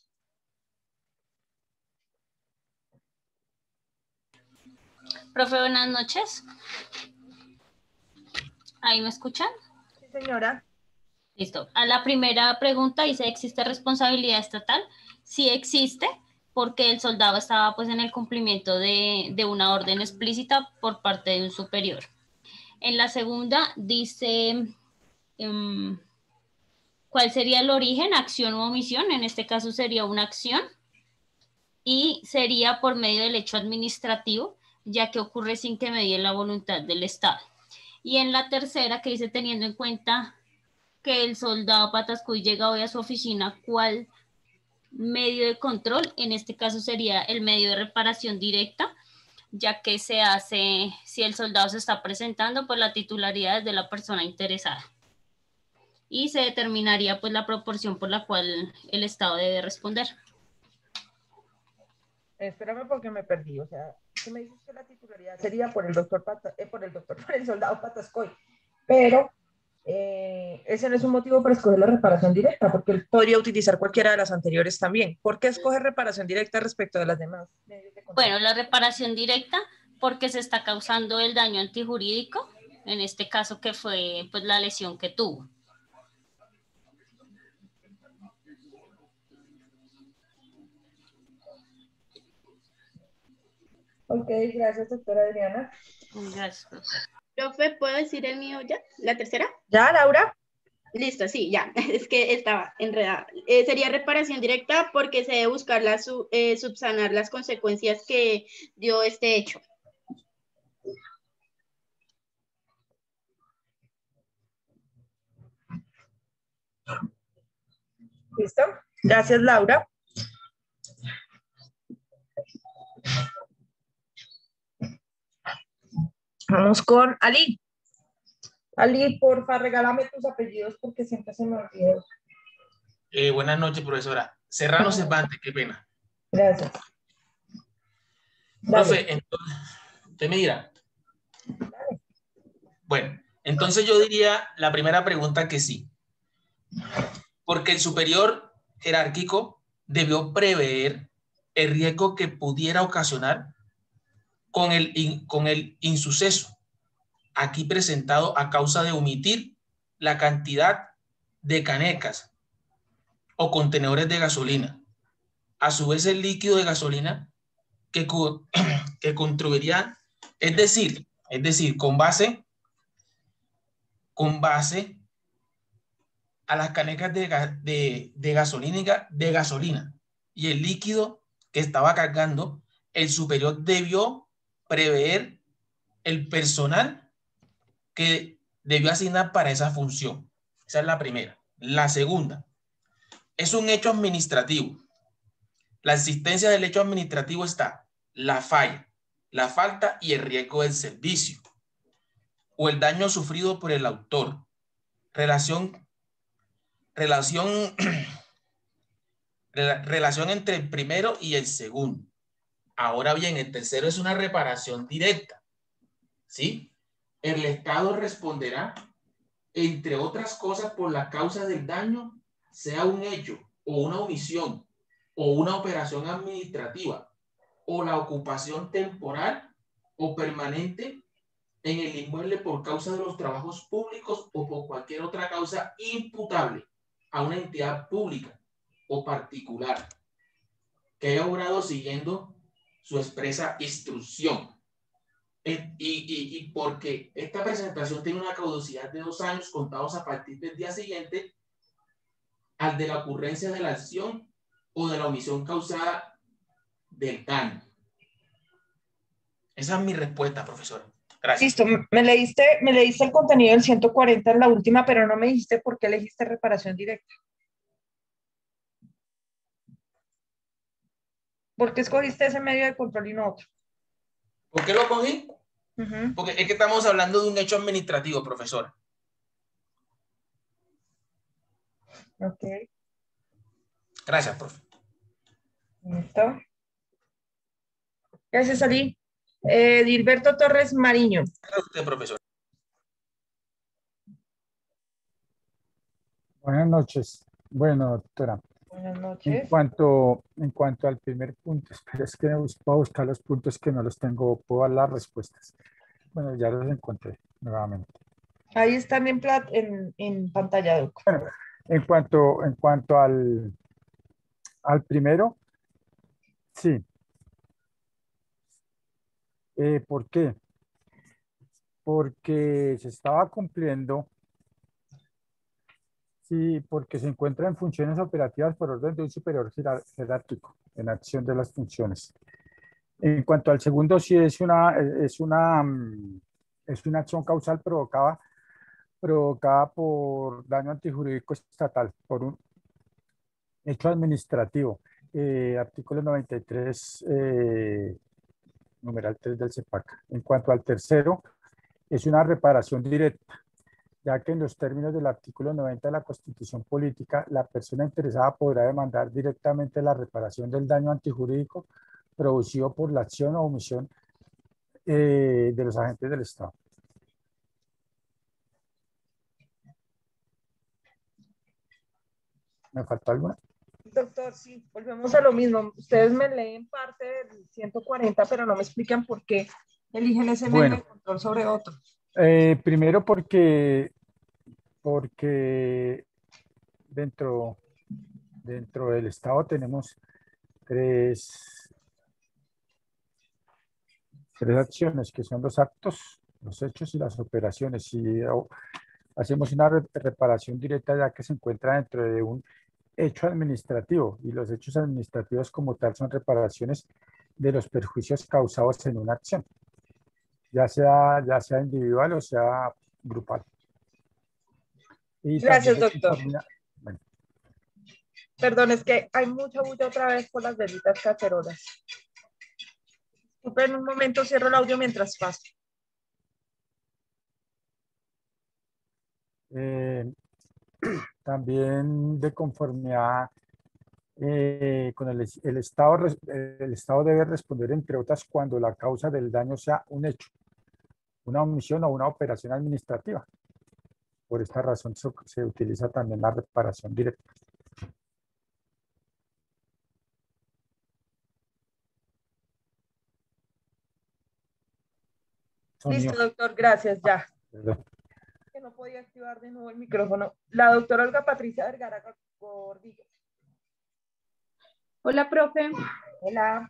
Profe, buenas noches. ¿Ahí me escuchan? Sí, señora. Listo. A la primera pregunta dice, ¿existe responsabilidad estatal? Sí existe, porque el soldado estaba pues en el cumplimiento de una orden explícita por parte de un superior. En la segunda dice, ¿cuál sería el origen? Acción u omisión. En este caso sería una acción y sería por medio del hecho administrativo, ya que ocurre sin que medie la voluntad del Estado. Y en la tercera, que dice, teniendo en cuenta que el soldado Patascuy llega hoy a su oficina, ¿cuál medio de control? En este caso sería el medio de reparación directa, ya que se hace, si el soldado se está presentando, pues la titularidad es de la persona interesada. Y se determinaría pues la proporción por la cual el Estado debe responder. Espérame porque me perdí. O sea, tú me dices que la titularidad sería por el doctor, por el soldado Patascoy, pero ese no es un motivo para escoger la reparación directa, porque él podría utilizar cualquiera de las anteriores también. ¿Por qué escoger reparación directa respecto de las demás medios de control? Bueno, la reparación directa porque se está causando el daño antijurídico, en este caso que fue pues la lesión que tuvo. Ok, gracias, doctora Adriana. Gracias, profesor. Profe, ¿puedo decir el mío ya? ¿La tercera? ¿Ya, Laura? Listo, sí, ya. Es que estaba enredada. Sería reparación directa porque se debe buscar subsanar las consecuencias que dio este hecho. ¿Listo? Gracias, Laura. Vamos con Ali. Ali, porfa, regálame tus apellidos porque siempre se me olvida. Buenas noches, profesora. Serrano Cervantes, qué pena. Gracias. Profe, entonces, usted me dirá. Bueno, entonces yo diría la primera pregunta que sí. Porque el superior jerárquico debió prever el riesgo que pudiera ocasionar con el insuceso aquí presentado a causa de omitir la cantidad de canecas o contenedores de gasolina. A su vez, el líquido de gasolina que contribuiría, es decir, con base a las canecas de gasolina y el líquido que estaba cargando, el superior debió prever el personal que debió asignar para esa función. Esa es la primera. La segunda, es un hecho administrativo. La existencia del hecho administrativo está la falla, la falta y el riesgo del servicio o el daño sufrido por el autor. Relación entre el primero y el segundo. Ahora bien, el tercero es una reparación directa, ¿sí? El Estado responderá, entre otras cosas, por la causa del daño, sea un hecho o una omisión o una operación administrativa o la ocupación temporal o permanente en el inmueble por causa de los trabajos públicos o por cualquier otra causa imputable a una entidad pública o particular que haya obrado siguiendo su expresa instrucción. Y porque esta presentación tiene una caducidad de 2 años contados a partir del día siguiente al de la ocurrencia de la acción o de la omisión causada del daño. Esa es mi respuesta, profesor. Gracias. Listo, me leíste el contenido del 140 en la última, pero no me dijiste por qué elegiste reparación directa. ¿Por qué escogiste ese medio de control y no otro? ¿Por qué lo cogí? Porque es que estamos hablando de un hecho administrativo, profesor. Ok. Gracias, profe. Listo. Gracias, Ali. Dilberto Torres Mariño. Gracias a usted, profesor. Buenas noches. Bueno, doctora. Buenas noches. En cuanto al primer punto, espera, es que voy a buscar los puntos que no los tengo, puedo dar las respuestas. Bueno, ya los encontré nuevamente. Ahí están en pantalla, Doc. Bueno, en cuanto al primero, sí. ¿Por qué? Porque se estaba cumpliendo, sí, porque se encuentra en funciones operativas por orden de un superior jerárquico, en acción de las funciones. En cuanto al segundo, sí es una acción causal provocada por daño antijurídico estatal, por un hecho administrativo. Artículo 93, numeral 3 del CEPAC. En cuanto al tercero, es una reparación directa, ya que en los términos del artículo 90 de la Constitución Política, la persona interesada podrá demandar directamente la reparación del daño antijurídico producido por la acción o omisión de los agentes del Estado. ¿Me falta alguna? Doctor, sí, volvemos a lo mismo. Ustedes me leen parte del 140, pero no me explican por qué eligen ese medio de control sobre otro. Primero porque dentro del Estado tenemos tres acciones, que son los actos, los hechos y las operaciones. Si hacemos una reparación directa, ya que se encuentra dentro de un hecho administrativo, y los hechos administrativos como tal son reparaciones de los perjuicios causados en una acción, ya sea individual o sea grupal. Y gracias, doctor. Bueno. Perdón, es que hay mucha bulla otra vez por las benditas cacerolas. En un momento cierro el audio mientras paso. También de conformidad con el Estado debe responder, entre otras, cuando la causa del daño sea un hecho, una omisión o una operación administrativa. Por esta razón se utiliza también la reparación directa. Listo, doctor, gracias, ya. Perdón. Que no podía activar de nuevo el micrófono. La doctora Olga Patricia Vergara Gordillo. Hola, profe. Hola.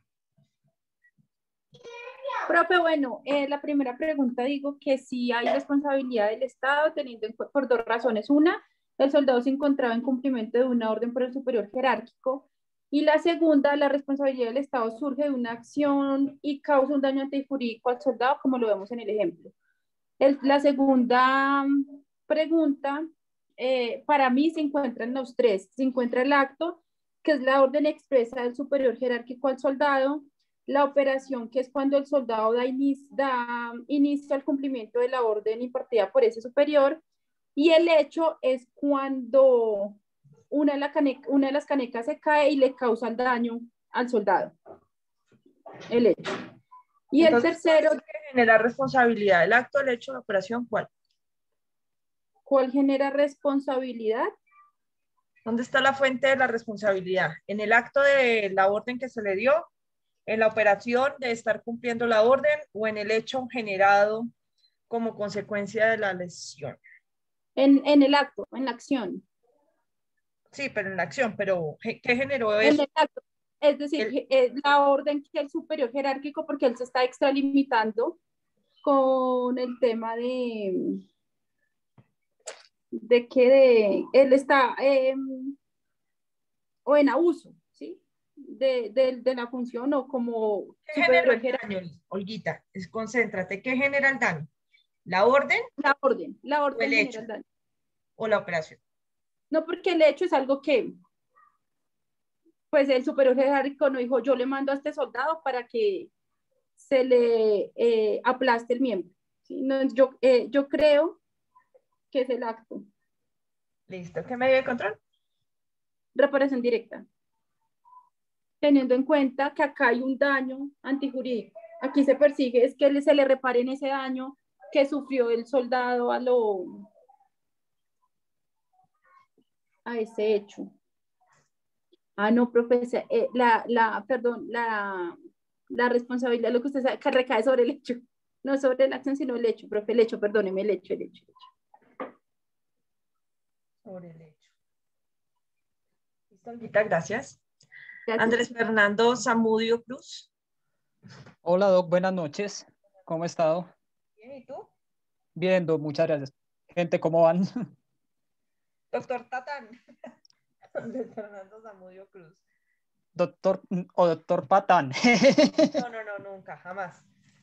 Profe, bueno, la primera pregunta digo que si hay responsabilidad del Estado teniendo por dos razones. Una, el soldado se encontraba en cumplimiento de una orden por el superior jerárquico. Y la segunda, la responsabilidad del Estado surge de una acción y causa un daño antijurídico al soldado, como lo vemos en el ejemplo. La segunda pregunta, para mí se encuentran los tres. Se encuentra el acto, que es la orden expresa del superior jerárquico al soldado, la operación, que es cuando el soldado da inicio al cumplimiento de la orden impartida por ese superior, y el hecho es cuando una de las canecas se cae y le causa el daño al soldado. El hecho. Y entonces, el tercero... ¿qué genera responsabilidad? ¿El acto, el hecho, la operación? ¿Cuál? ¿Cuál genera responsabilidad? ¿Dónde está la fuente de la responsabilidad? ¿En el acto de la orden que se le dio? ¿En la operación de estar cumpliendo la orden? ¿O en el hecho generado como consecuencia de la lesión? En el acto, en la acción. Sí, pero en la acción. ¿Pero qué generó eso? En el acto. Es decir, la orden que el superior jerárquico, porque él se está extralimitando con el tema de que él está o en abuso, ¿sí? De la función o como ¿Qué genera el daño, Olguita? Concéntrate. ¿Qué genera el daño? ¿La orden? La orden ¿O el genera hecho? el daño. ¿O la operación? No, porque el hecho es algo que pues el superior jerárquico no dijo, yo le mando a este soldado para que se le aplaste el miembro. ¿Sí? No, yo creo que es el acto. Listo. ¿Qué medio de control? Reparación directa. Teniendo en cuenta que acá hay un daño antijurídico. Aquí se persigue es que se le reparen ese daño que sufrió el soldado a ese hecho. Ah, no, profesor, la responsabilidad, lo que usted sabe, que recae sobre el hecho, no sobre la acción, sino el hecho, profe, el hecho, perdóneme, el hecho. por el hecho. Listo, Olguita, gracias. Gracias. Andrés Fernando Zamudio Cruz. Hola, Doc, buenas noches. ¿Cómo ha estado? Bien, ¿y tú? Bien, Doc, muchas gracias. Gente, ¿cómo van? Doctor Tatán. Andrés Fernando Zamudio Cruz. Doctor o doctor Patán. No, nunca, jamás.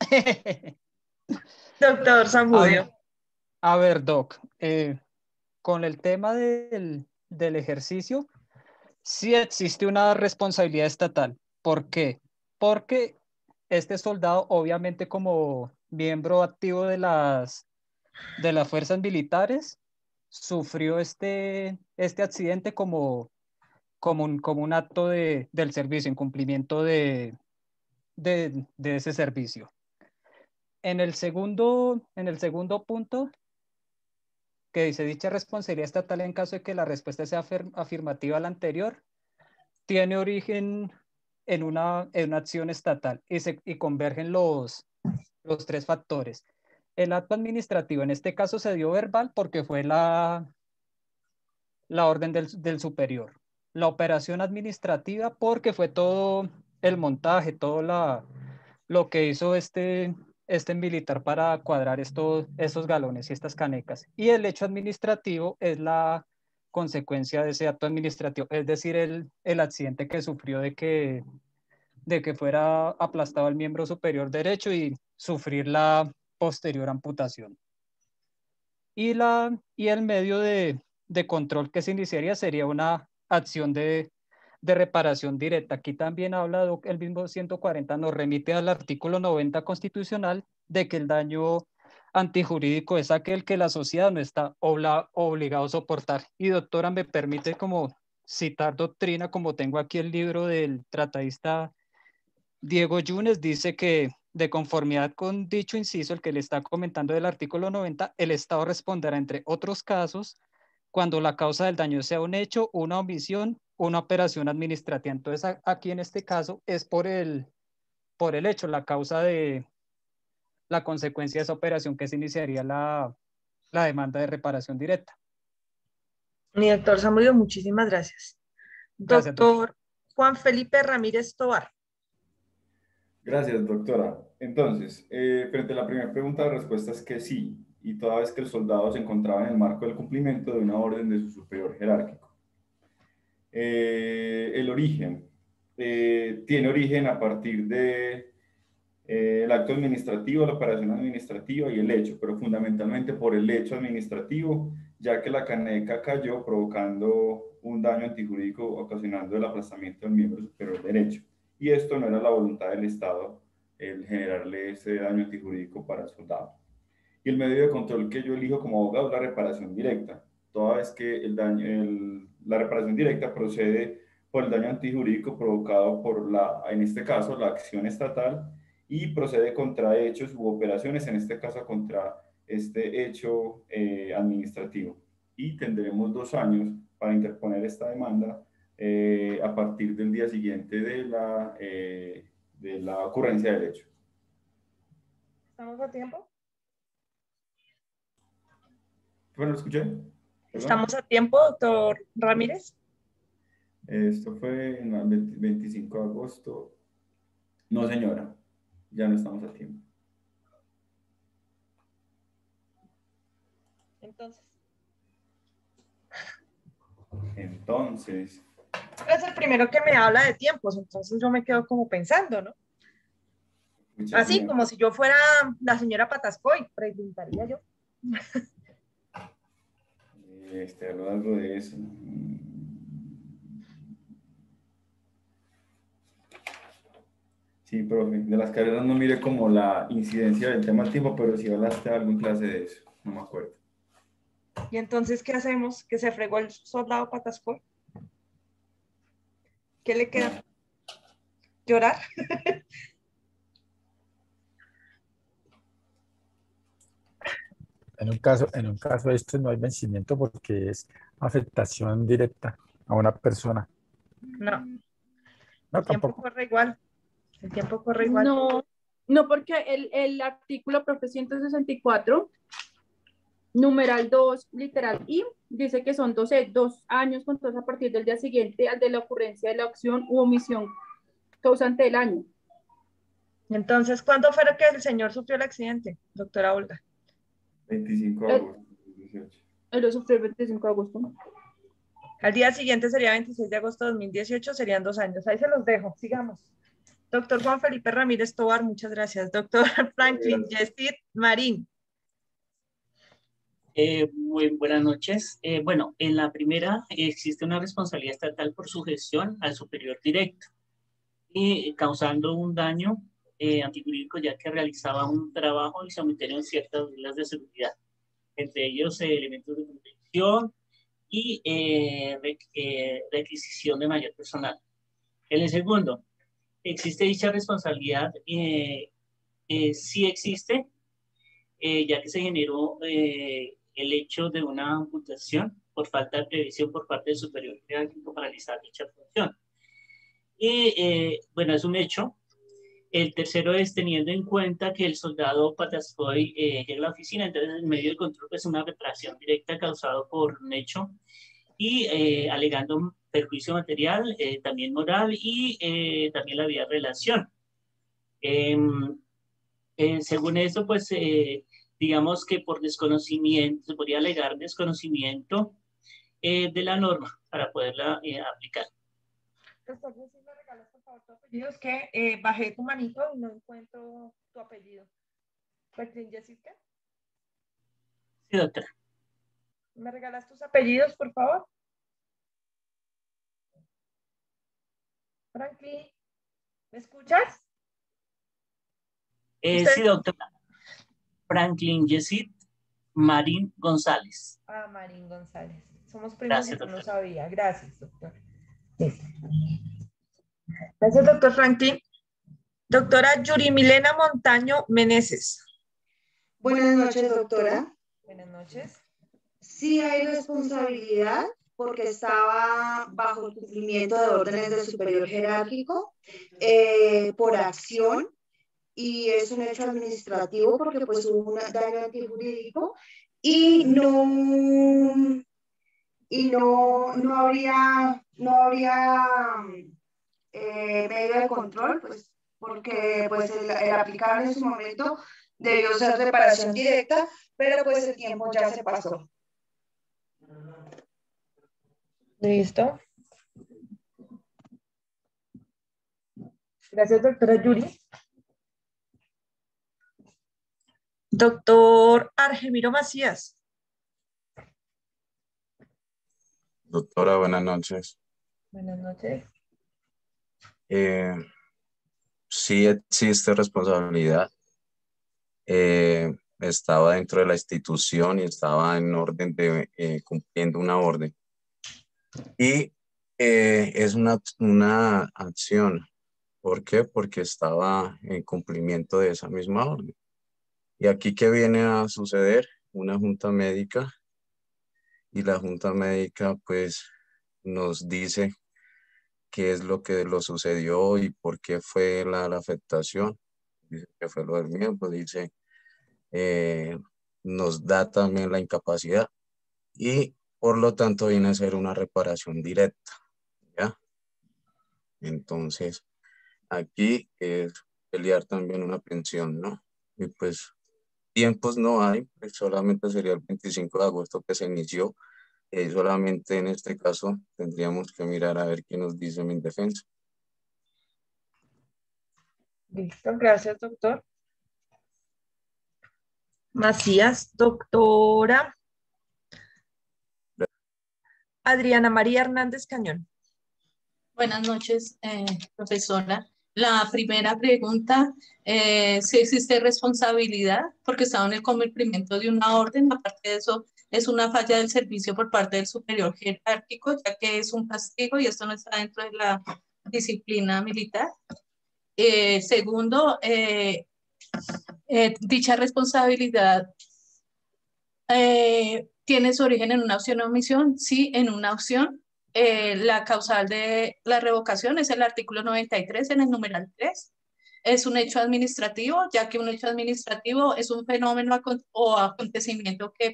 Doctor Zamudio. A ver, Doc, con el tema del ejercicio, sí existe una responsabilidad estatal. ¿Por qué? Porque este soldado, obviamente como miembro activo de las fuerzas militares, sufrió este accidente como un acto del servicio, en cumplimiento de ese servicio. En el segundo punto, que dice dicha responsabilidad estatal en caso de que la respuesta sea afirmativa a la anterior, tiene origen en una acción estatal y convergen los tres factores. El acto administrativo, en este caso se dio verbal porque fue la orden del superior. La operación administrativa porque fue todo el montaje, todo lo que hizo este militar para cuadrar esos galones y estas canecas. Y el hecho administrativo es la consecuencia de ese acto administrativo, es decir, el accidente que sufrió de que fuera aplastado el miembro superior derecho y sufrir la posterior amputación. Y el medio de control que se iniciaría sería una acción de reparación directa. Aquí también habla el mismo 140, nos remite al artículo 90 constitucional de que el daño antijurídico es aquel que la sociedad no está obligado a soportar. Y doctora, me permite como citar doctrina, como tengo aquí el libro del tratadista Diego Yunes, dice que de conformidad con dicho inciso, el que le está comentando del artículo 90, el Estado responderá, entre otros casos, cuando la causa del daño sea un hecho, una omisión, una operación administrativa. Entonces, aquí en este caso es por el hecho, la causa de la consecuencia de esa operación que se iniciaría la demanda de reparación directa. Mi doctor Zamudio, muchísimas gracias. Gracias, Doctor Juan Felipe Ramírez Tobar. Gracias, doctora. Entonces, frente a la primera pregunta, la respuesta es que sí, y toda vez que el soldado se encontraba en el marco del cumplimiento de una orden de su superior jerárquico. El origen. Tiene origen a partir de el acto administrativo, la operación administrativa y el hecho, pero fundamentalmente por el hecho administrativo, ya que la caneca cayó provocando un daño antijurídico, ocasionando el aplastamiento del miembro superior derecho. Y esto no era la voluntad del Estado, el generarle ese daño antijurídico para el soldado. Y el medio de control que yo elijo como abogado es la reparación directa, toda vez que la reparación directa procede por el daño antijurídico provocado por en este caso, la acción estatal, y procede contra hechos u operaciones, en este caso contra este hecho administrativo. Y tendremos 2 años para interponer esta demanda a partir del día siguiente de la ocurrencia del hecho. ¿Estamos a tiempo? Bueno, ¿lo escuché? ¿Perdón? ¿Estamos a tiempo, doctor Ramírez? Esto fue en el 25 de agosto. No, señora, ya no estamos a tiempo. Entonces. Es el primero que me habla de tiempos, entonces yo me quedo como pensando, ¿no? Así Bien. como si yo fuera la señora Patascoy, preguntaría yo. Hablo algo de eso. Sí, profe, de las carreras no mire como la incidencia del tema del tiempo, pero si hablaste algo en clase de eso, no me acuerdo. ¿Y entonces qué hacemos? ¿Que se fregó el soldado Patascoy? ¿Qué le queda? ¿Llorar? En un caso este no hay vencimiento porque es afectación directa a una persona. No. No, El tiempo tampoco. corre igual. El tiempo corre igual. No, porque el artículo, profe, 164 Numeral 2, literal I, dice que son 2 años contados a partir del día siguiente al de la ocurrencia de la acción u omisión causante del año. Entonces, ¿cuándo fue que el señor sufrió el accidente, doctora Olga? 25 de agosto de 2018. Él lo sufrió el 25 de agosto. Al día siguiente sería 26 de agosto de 2018, serían 2 años. Ahí se los dejo, sigamos. Doctor Juan Felipe Ramírez Tobar, muchas gracias. Doctor Franklin Yesid Marín. Muy buenas noches. Bueno, en la primera existe una responsabilidad estatal por su gestión al superior directo y causando un daño antijurídico ya que realizaba un trabajo y se omitieron ciertas reglas de seguridad, entre ellos elementos de protección y requisición de mayor personal. En el segundo, ¿existe dicha responsabilidad? Sí existe, ya que se generó el hecho de una amputación por falta de previsión por parte del superior jerárquico para realizar dicha función. Y bueno, es un hecho. El tercero es teniendo en cuenta que el soldado Patascoy llega a la oficina, entonces en medio del control es una reparación directa causada por un hecho y alegando perjuicio material, también moral y también la vía de relación. Según esto, pues digamos que por desconocimiento, se podría alegar desconocimiento de la norma para poderla aplicar. Doctor, ¿sí me regalas por favor tu apellido? Es que bajé tu manito y no encuentro tu apellido. ¿Franklin Yesid qué? Sí, doctora. ¿Me regalas tus apellidos, por favor? Franklin, ¿me escuchas? Sí, doctora. Franklin Yesid Marín González. Ah, Marín González. Somos primos. Gracias, y no lo sabía. Gracias, doctor. Gracias, doctor Franklin. Doctora Yuri Milena Montaño Meneses. Buenas noches, doctora. Buenas noches. Sí hay responsabilidad porque estaba bajo el cumplimiento de órdenes del superior jerárquico por acción y es un hecho administrativo porque pues hubo un daño antijurídico y no habría medio de control, pues porque pues el aplicable en su momento debió ser reparación directa, pero pues el tiempo ya se pasó. Listo. Gracias, doctora Yuri. Doctor Argemiro Macías. Doctora, buenas noches. Buenas noches. Sí existe responsabilidad. Estaba dentro de la institución y estaba en orden de cumpliendo una orden. Y es una acción. ¿Por qué? Porque estaba en cumplimiento de esa misma orden. Y aquí, ¿qué viene a suceder? Una junta médica. Y la junta médica, pues, nos dice qué es lo que lo sucedió y por qué fue la afectación. Dice que fue lo del miembro, dice, nos da también la incapacidad y por lo tanto viene a ser una reparación directa, ¿ya? Entonces, aquí es pelear también una pensión, ¿no? Y pues tiempos no hay, pues solamente sería el 25 de agosto que se inició. Solamente en este caso tendríamos que mirar a ver qué nos dice mi defensa. Listo, gracias, doctor. Macías, doctora Adriana María Hernández Cañón. Buenas noches, profesora. La primera pregunta, si existe responsabilidad, porque estaba en el cumplimiento de una orden, aparte de eso, es una falla del servicio por parte del superior jerárquico, ya que es un castigo y esto no está dentro de la disciplina militar. Segundo, dicha responsabilidad tiene su origen en una opción o omisión. Sí, en una opción. La causal de la revocación es el artículo 93 en el numeral 3. es un hecho administrativo, ya que un hecho administrativo es un fenómeno o acontecimiento que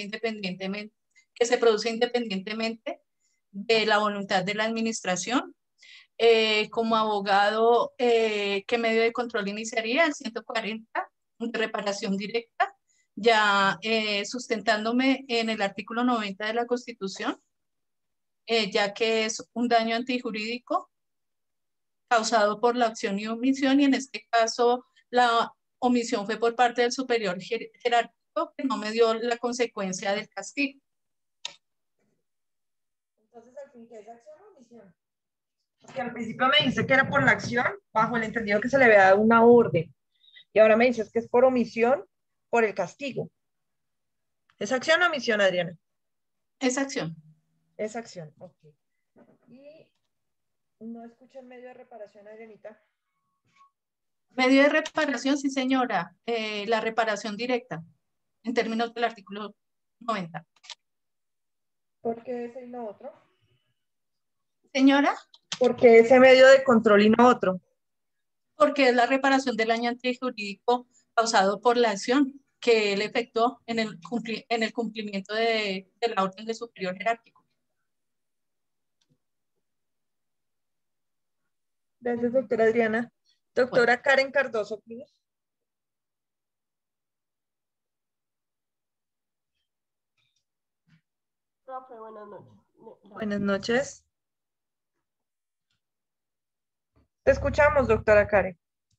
se produce independientemente de la voluntad de la administración. Como abogado, ¿qué medio de control iniciaría? El 140 de reparación directa, ya sustentándome en el artículo 90 de la Constitución, ya que es un daño antijurídico causado por la acción y omisión, y en este caso la omisión fue por parte del superior jerárquico que no me dio la consecuencia del castigo. Entonces, al fin, ¿qué es acción o omisión? Porque al principio me dice que era por la acción, bajo el entendido que se le había dado una orden. Y ahora me dices que es por omisión, por el castigo. ¿Es acción o omisión, Adriana? Es acción. Es acción, ok. Y no escucho el medio de reparación, Adrianita. Medio de reparación, sí, señora. La reparación directa, en términos del artículo 90. ¿Por qué ese y no otro? Señora. ¿Por qué ese medio de control y no otro? Porque es la reparación del daño antijurídico causado por la acción que él efectuó en el cumplimiento de la orden de superior jerárquico. Gracias, doctora Adriana. Doctora Karen Cardoso, Cruz. Profe, buenas noches. Buenas noches. Te escuchamos, doctora Karen.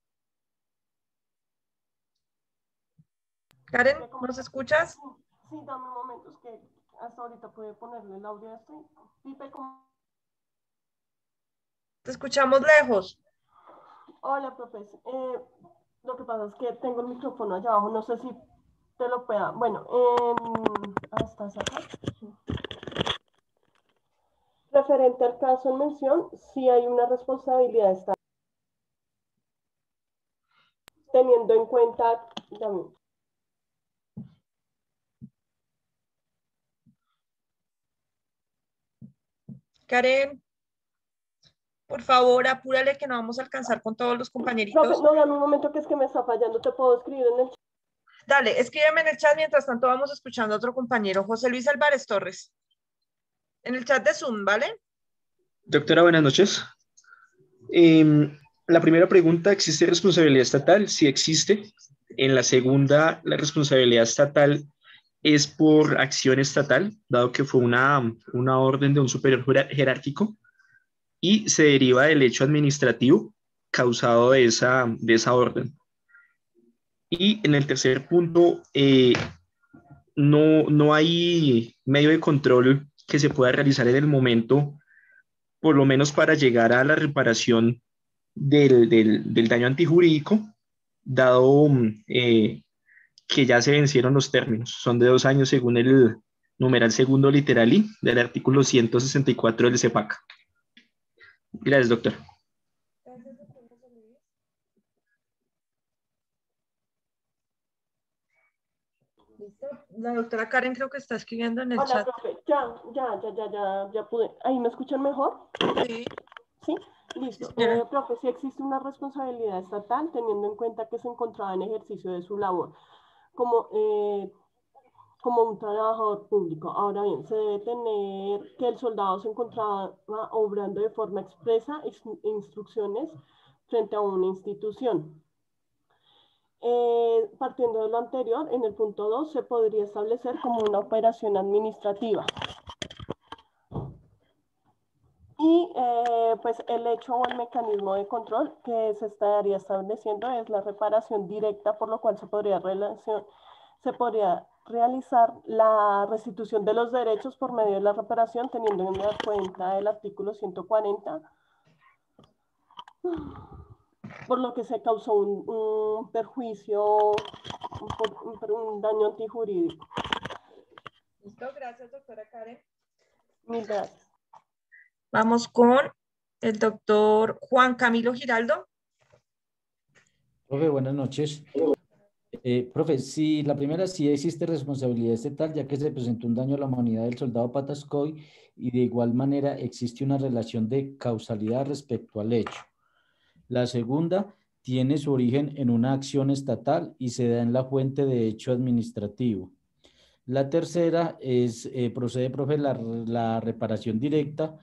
Karen, ¿nos escuchas? Sí, dame un momento, es que hasta ahorita puede ponerle el audio a este. Pipe, ¿cómo? Te escuchamos lejos. Hola, profe. Lo que pasa es que tengo el micrófono allá abajo, no sé si te lo pueda. Bueno, hasta acá. Referente al caso en mención, sí hay una responsabilidad estatal. Teniendo en cuenta, Karen, por favor, apúrale que no vamos a alcanzar con todos los compañeritos. Profe, no, dame un momento que es que me está fallando, te puedo escribir en el chat. Dale, escríbeme en el chat, mientras tanto vamos escuchando a otro compañero, José Luis Álvarez Torres. En el chat de Zoom, ¿vale? Doctora, buenas noches. La primera pregunta, ¿existe responsabilidad estatal? Sí existe. En la segunda, la responsabilidad estatal es por acción estatal, dado que fue una orden de un superior jerárquico y se deriva del hecho administrativo causado de esa orden. Y en el tercer punto, no hay medio de control que se pueda realizar en el momento, por lo menos para llegar a la reparación del daño antijurídico, dado que ya se vencieron los términos. Son de 2 años según el numeral segundo literal I del artículo 164 del CEPAC. Gracias, doctor. ¿Listo? La doctora Karen creo que está escribiendo en el Hola, chat. profe, ya pude. ¿Ahí me escuchan mejor? Sí. ¿Sí? Listo. Sí, profe, sí existe una responsabilidad estatal teniendo en cuenta que se encontraba en ejercicio de su labor como un trabajador público. Ahora bien, se debe tener que el soldado se encontraba obrando de forma expresa instrucciones frente a una institución. Partiendo de lo anterior, en el punto 2 se podría establecer como una operación administrativa. Y pues el hecho o el mecanismo de control que se estaría estableciendo es la reparación directa, por lo cual se podría realizar la restitución de los derechos por medio de la reparación, teniendo en cuenta el artículo 140, por lo que se causó un perjuicio, un daño antijurídico. Listo, gracias, doctora Karen. Mil gracias. Vamos con el doctor Juan Camilo Giraldo. Profe, buenas noches. Profe, sí, la primera sí existe responsabilidad estatal, ya que se presentó un daño a la humanidad del soldado Patascoy y de igual manera existe una relación de causalidad respecto al hecho. La segunda, tiene su origen en una acción estatal y se da en la fuente de hecho administrativo. La tercera es, procede, profe, la reparación directa,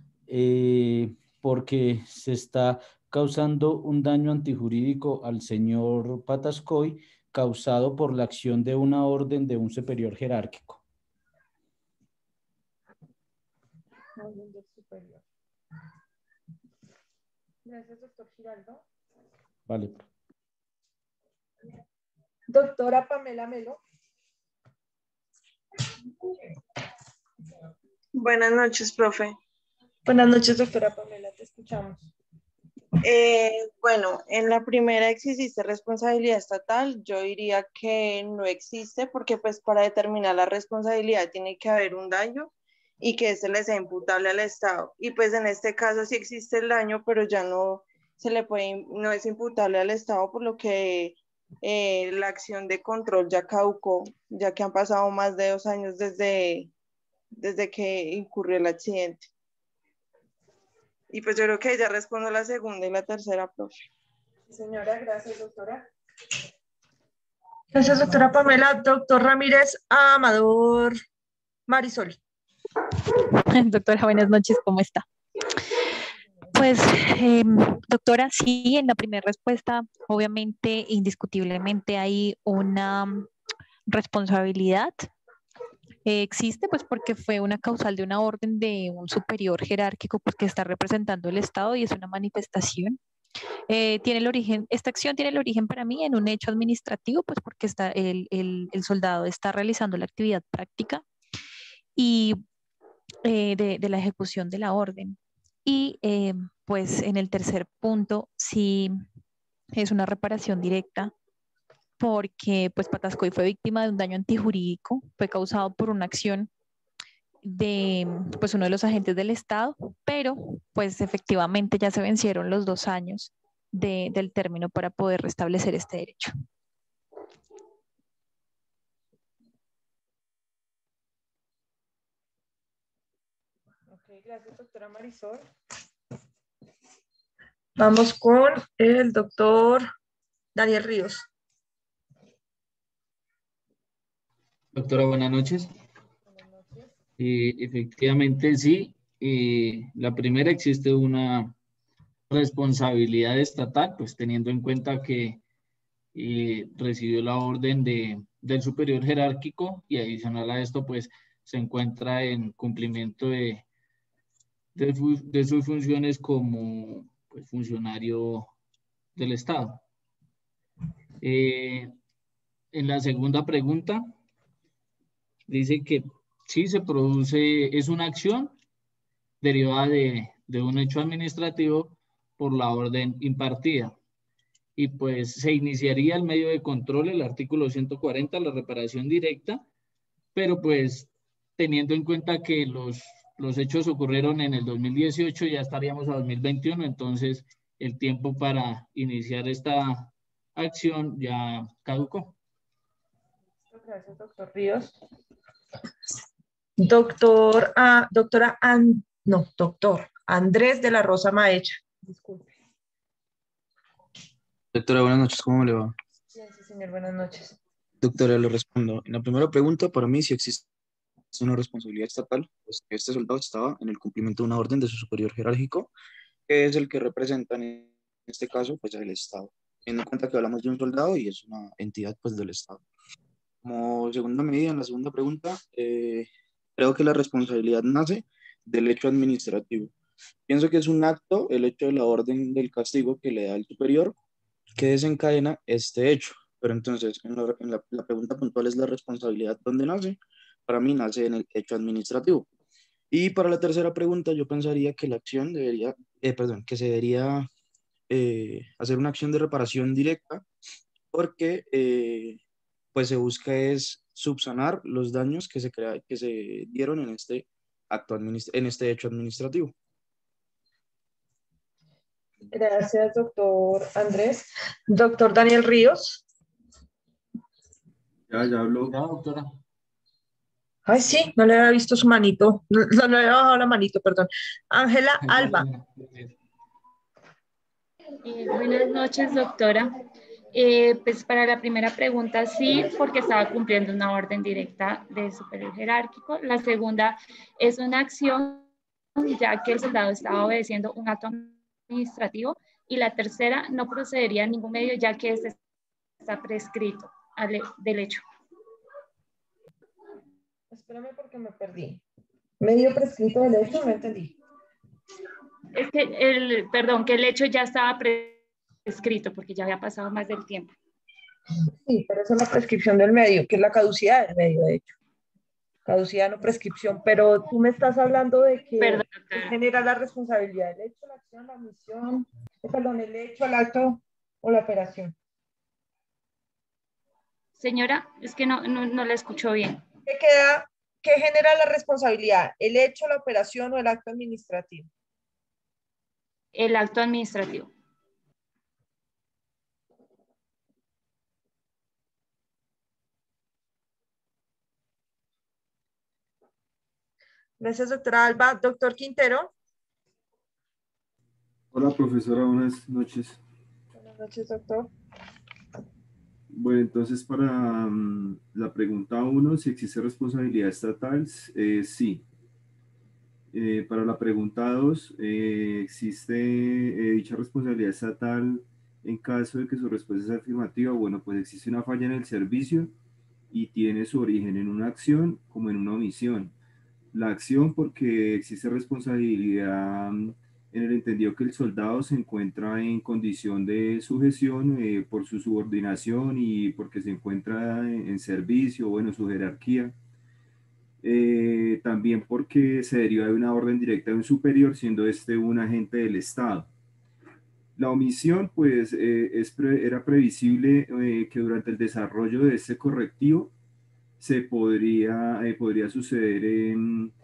porque se está causando un daño antijurídico al señor Patascoy causado por la acción de una orden de un superior jerárquico. Gracias, doctor Giraldo. Vale. Doctora Pamela Melo. Buenas noches, profe. Buenas noches, doctora Pamela, te escuchamos. Bueno, en la primera existe responsabilidad estatal, yo diría que no existe porque pues para determinar la responsabilidad tiene que haber un daño y que este le sea imputable al Estado. Y pues en este caso sí existe el daño, pero ya no se le puede, no es imputable al Estado, por lo que la acción de control ya caducó, ya que han pasado más de 2 años desde que incurrió el accidente. Y pues yo creo que ya respondo la segunda y la tercera, profe. Señora, gracias, doctora. Gracias, doctora Pamela. Doctor Ramírez Amador Marisol. Doctora, buenas noches, ¿cómo está? Pues, doctora, sí, en la primera respuesta, obviamente, indiscutiblemente hay una responsabilidad. Existe, pues, porque fue una causal de una orden de un superior jerárquico, pues, que está representando el Estado y es una manifestación. Tiene el origen, esta acción tiene el origen para mí en un hecho administrativo, pues, porque está, el soldado está realizando la actividad práctica y de la ejecución de la orden. Y pues en el tercer punto sí es una reparación directa porque pues Patascoy fue víctima de un daño antijurídico, fue causado por una acción de pues uno de los agentes del Estado, pero pues efectivamente ya se vencieron los 2 años del término para poder restablecer este derecho. Gracias, doctora Marisol. Vamos con el doctor Daniel Ríos. Doctora, buenas noches. Efectivamente, sí. La primera, existe una responsabilidad estatal, pues teniendo en cuenta que recibió la orden del superior jerárquico y adicional a esto, pues se encuentra en cumplimiento de sus funciones como pues, funcionario del Estado. En la segunda pregunta, dice que sí se produce, es una acción derivada de un hecho administrativo por la orden impartida. Y pues se iniciaría el medio de control, el artículo 140, la reparación directa, pero pues teniendo en cuenta que los hechos ocurrieron en el 2018, ya estaríamos a 2021, entonces el tiempo para iniciar esta acción ya caducó. Gracias, doctor Ríos. Doctor Andrés de la Rosa Maecha. Disculpe. Doctora, buenas noches, ¿cómo le va? Bien, sí, señor, buenas noches. Doctora, le respondo. En la primera pregunta, para mí sí existe una responsabilidad estatal, pues que este soldado estaba en el cumplimiento de una orden de su superior jerárquico, que es el que representa en este caso, pues el Estado. Teniendo en cuenta que hablamos de un soldado y es una entidad, pues, del Estado. Como segunda medida, en la segunda pregunta, creo que la responsabilidad nace del hecho administrativo. Pienso que es un acto, el hecho de la orden del castigo que le da el superior, que desencadena este hecho. Pero entonces, en la pregunta puntual es la responsabilidad, ¿dónde nace? Para mí nace en el hecho administrativo. Y para la tercera pregunta, yo pensaría que la acción debería, que se debería hacer una acción de reparación directa, porque pues se busca es subsanar los daños que se dieron en este acto en este hecho administrativo. Gracias, doctor Andrés. Doctor Daniel Ríos. Ya habló. Ya, doctora. Ay, sí, no le había visto su manito. No le había bajado la manito, perdón. Ángela Alba. Buenas noches, doctora. Pues para la primera pregunta sí, porque estaba cumpliendo una orden directa del superior jerárquico. La segunda es una acción, ya que el soldado estaba obedeciendo un acto administrativo. Y la tercera, no procedería a ningún medio, ya que este está prescrito del hecho. Espérame porque me perdí. ¿Medio prescrito del hecho? No entendí. Es que perdón, que el hecho ya estaba prescrito porque ya había pasado más del tiempo. Sí, pero esa es la prescripción del medio, que es la caducidad del medio, de hecho. Caducidad, no prescripción, pero tú me estás hablando de que genera la responsabilidad del hecho, la acción, la omisión, perdón, el hecho, el acto o la operación. Señora, es que no la escucho bien. ¿Qué genera la responsabilidad? ¿El hecho, la operación o el acto administrativo? El acto administrativo. Gracias, doctora Alba. Doctor Quintero. Hola, profesora, buenas noches. Buenas noches, doctor. Bueno, entonces para la pregunta 1, si existe responsabilidad estatal, sí. Para la pregunta 2, ¿existe dicha responsabilidad estatal en caso de que su respuesta sea afirmativa? Bueno, pues existe una falla en el servicio y tiene su origen en una acción como en una omisión. La acción porque existe responsabilidad en el entendido que el soldado se encuentra en condición de sujeción por su subordinación y porque se encuentra en servicio, bueno, su jerarquía. También porque se deriva de una orden directa de un superior, siendo este un agente del Estado. La omisión, pues, era previsible que durante el desarrollo de este correctivo podría suceder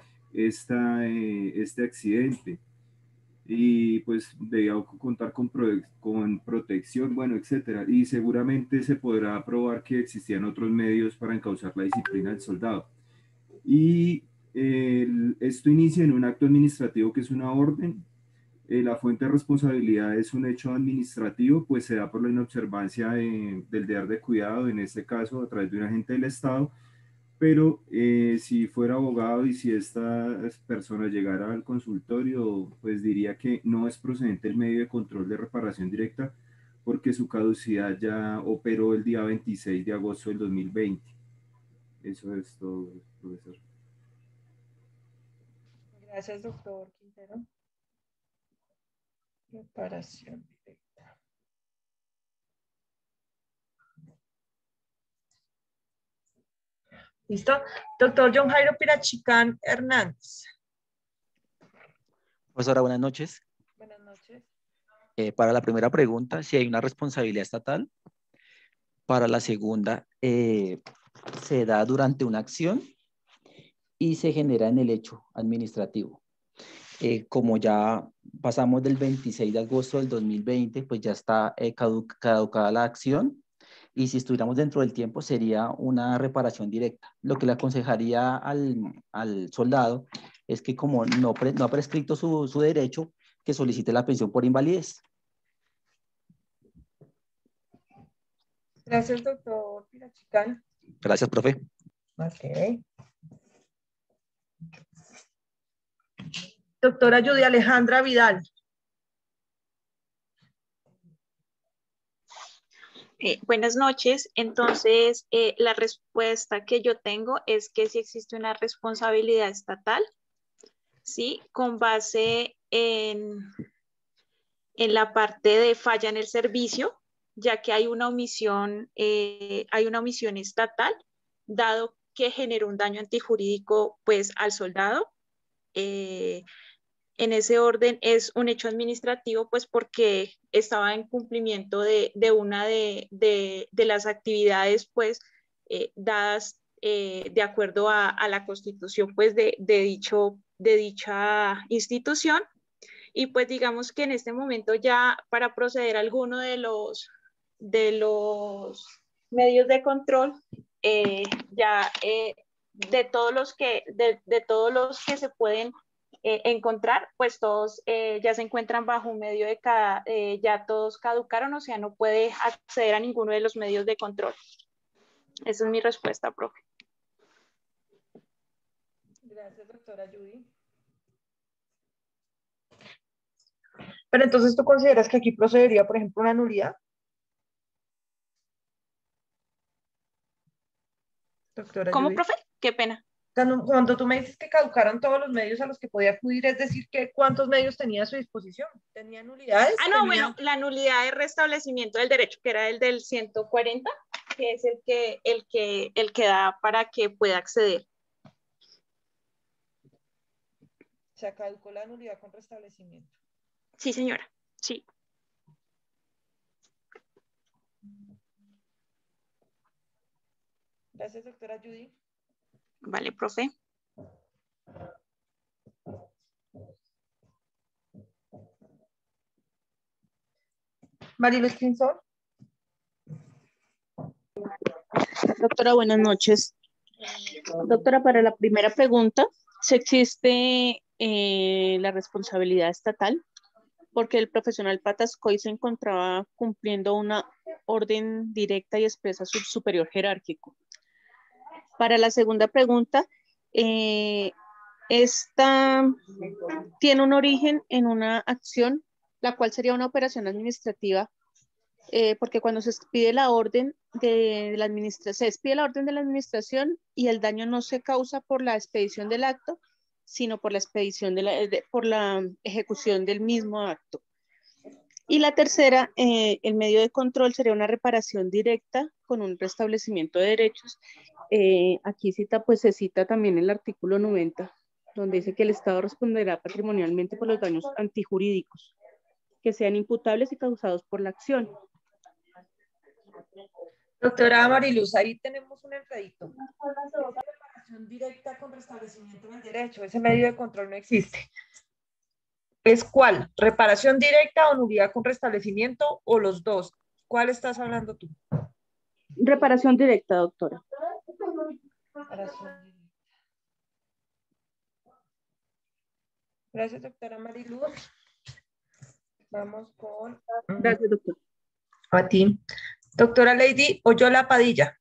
este accidente y pues debía contar con protección, bueno, etcétera. Y seguramente se podrá probar que existían otros medios para encauzar la disciplina del soldado. Y esto inicia en un acto administrativo que es una orden. La fuente de responsabilidad es un hecho administrativo, pues se da por la inobservancia del deber de cuidado, en este caso a través de un agente del Estado, pero si fuera abogado y si esta persona llegara al consultorio, pues diría que no es procedente el medio de control de reparación directa porque su caducidad ya operó el día 26 de agosto del 2020. Eso es todo, profesor. Gracias, doctor Quintero. Reparación directa. ¿Listo? Doctor John Jairo Pirachicán Hernández. Profesora, buenas noches. Buenas noches. Para la primera pregunta, si hay una responsabilidad estatal. Para la segunda, se da durante una acción y se genera en el hecho administrativo. Como ya pasamos del 26 de agosto del 2020, pues ya está caducada la acción. Y si estuviéramos dentro del tiempo sería una reparación directa. Lo que le aconsejaría al soldado es que como no ha prescrito su derecho, que solicite la pensión por invalidez. Gracias, doctor Pirachicán. Gracias, profe. Ok. Doctora Judy Alejandra Vidal. Buenas noches. Entonces, la respuesta que yo tengo es que si existe una responsabilidad estatal, ¿sí? Con base en la parte de falla en el servicio, ya que hay una omisión estatal, dado que generó un daño antijurídico pues, al soldado. En ese orden es un hecho administrativo, pues porque estaba en cumplimiento de una de las actividades, pues, dadas de acuerdo a la constitución, pues, de dicha institución. Y pues digamos que en este momento ya para proceder a alguno de los medios de control, de todos los que se pueden encontrar, pues todos ya se encuentran bajo un medio de ya todos caducaron, o sea, no puede acceder a ninguno de los medios de control. Esa es mi respuesta, profe. Gracias, doctora Judy. Pero entonces, ¿tú consideras que aquí procedería, por ejemplo, una nulidad? Doctora ¿Cómo, Judy. profe? Qué pena. Cuando tú me dices que caducaron todos los medios a los que podía acudir, es decir, que ¿cuántos medios tenía a su disposición? ¿Tenía nulidades? Ah, no, bueno, la nulidad de restablecimiento del derecho, que era el del 140, que es el que da para que pueda acceder. Se caducó la nulidad con restablecimiento. Sí, señora, sí. Gracias, doctora Judy. Vale, profe. Mariluz Pinzón. Doctora, buenas noches. Doctora, para la primera pregunta, ¿si existe la responsabilidad estatal? Porque el profesional Patascoy se encontraba cumpliendo una orden directa y expresa su superior jerárquico. Para la segunda pregunta, esta tiene un origen en una acción, la cual sería una operación administrativa, porque cuando se expide la orden de la administración, se expide la orden de la administración y el daño no se causa por la expedición del acto, sino por la expedición por la ejecución del mismo acto. Y la tercera, el medio de control sería una reparación directa con un restablecimiento de derechos. Aquí se cita también el artículo 90, donde dice que el Estado responderá patrimonialmente por los daños antijurídicos que sean imputables y causados por la acción. Doctora Mariluz, ahí tenemos un enredito. Esa reparación directa con restablecimiento del derecho, ese medio de control no existe. ¿Es cuál? ¿Reparación directa o nulidad con restablecimiento o los dos? ¿Cuál estás hablando tú? Reparación directa, doctora. Reparación directa. Gracias, doctora Mariluz. Vamos con... Gracias, doctora. A ti. Doctora Lady Oyola Padilla.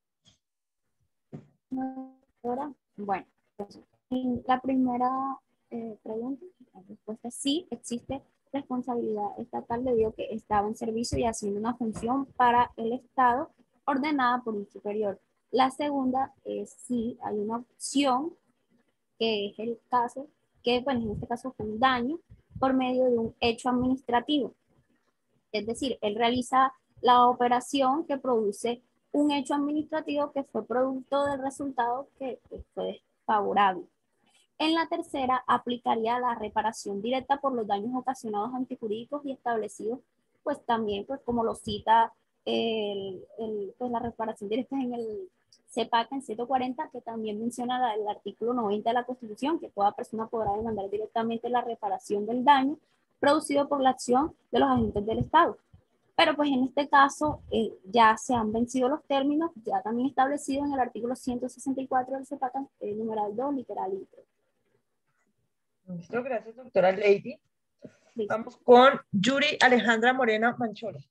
Doctora, bueno, pues, la primera pregunta, la respuesta es sí, existe responsabilidad estatal debido a que estaba en servicio y haciendo una función para el Estado ordenada por un superior. La segunda es sí, hay una opción, que es el caso, que bueno, en este caso fue un daño por medio de un hecho administrativo. Es decir, él realiza la operación que produce un hecho administrativo que fue producto del resultado que fue desfavorable. En la tercera, aplicaría la reparación directa por los daños ocasionados antijurídicos y establecidos, pues también, pues como lo cita pues la reparación directa en el CEPAC en 140, que también menciona el artículo 90 de la Constitución, que toda persona podrá demandar directamente la reparación del daño producido por la acción de los agentes del Estado. Pero pues en este caso ya se han vencido los términos, ya también establecido en el artículo 164 del CEPAC, numeral 2, literal y 3. Listo, gracias, doctora Lady. Listo. Vamos con Yuri Alejandra Morena Manchola.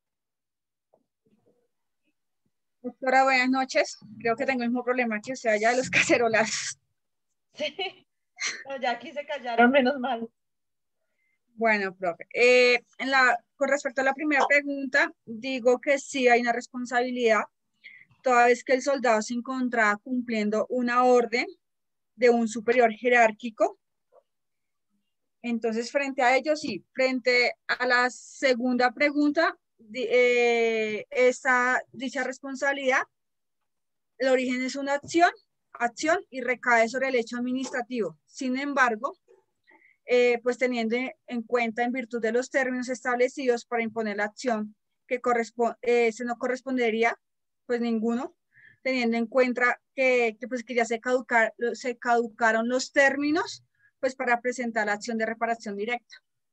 Doctora, buenas noches. Creo que tengo el mismo problema que usted allá de los cacerolazos. Sí, no, ya aquí se callaron, menos mal. Bueno, profe, con respecto a la primera pregunta, digo que sí hay una responsabilidad, toda vez que el soldado se encontraba cumpliendo una orden de un superior jerárquico. Entonces, frente a ello, sí. Frente a la segunda pregunta, dicha responsabilidad, el origen es una acción y recae sobre el hecho administrativo. Sin embargo, pues teniendo en cuenta, en virtud de los términos establecidos para imponer la acción, que se no correspondería, pues ninguno, teniendo en cuenta que ya se caducaron los términos, pues para presentar la acción de reparación directa.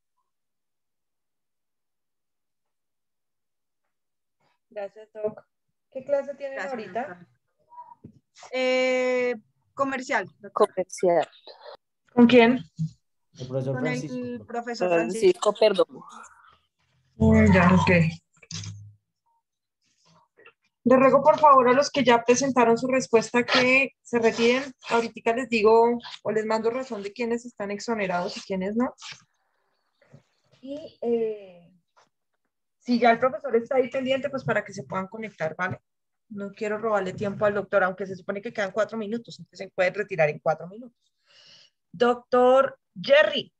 Gracias, Doc. ¿Qué clase tienen ahorita? Comercial. Comercial. ¿Con quién? El profesor Con Francisco. el profesor Francisco. Francisco Perdomo. Ya, ok. Le ruego por favor a los que ya presentaron su respuesta que se retiren. Ahorita les digo o les mando razón de quiénes están exonerados y quiénes no. Y si ya el profesor está ahí pendiente, pues para que se puedan conectar, ¿vale? No quiero robarle tiempo al doctor, aunque se supone que quedan 4 minutos, entonces se puede retirar en 4 minutos. Doctor Jerry.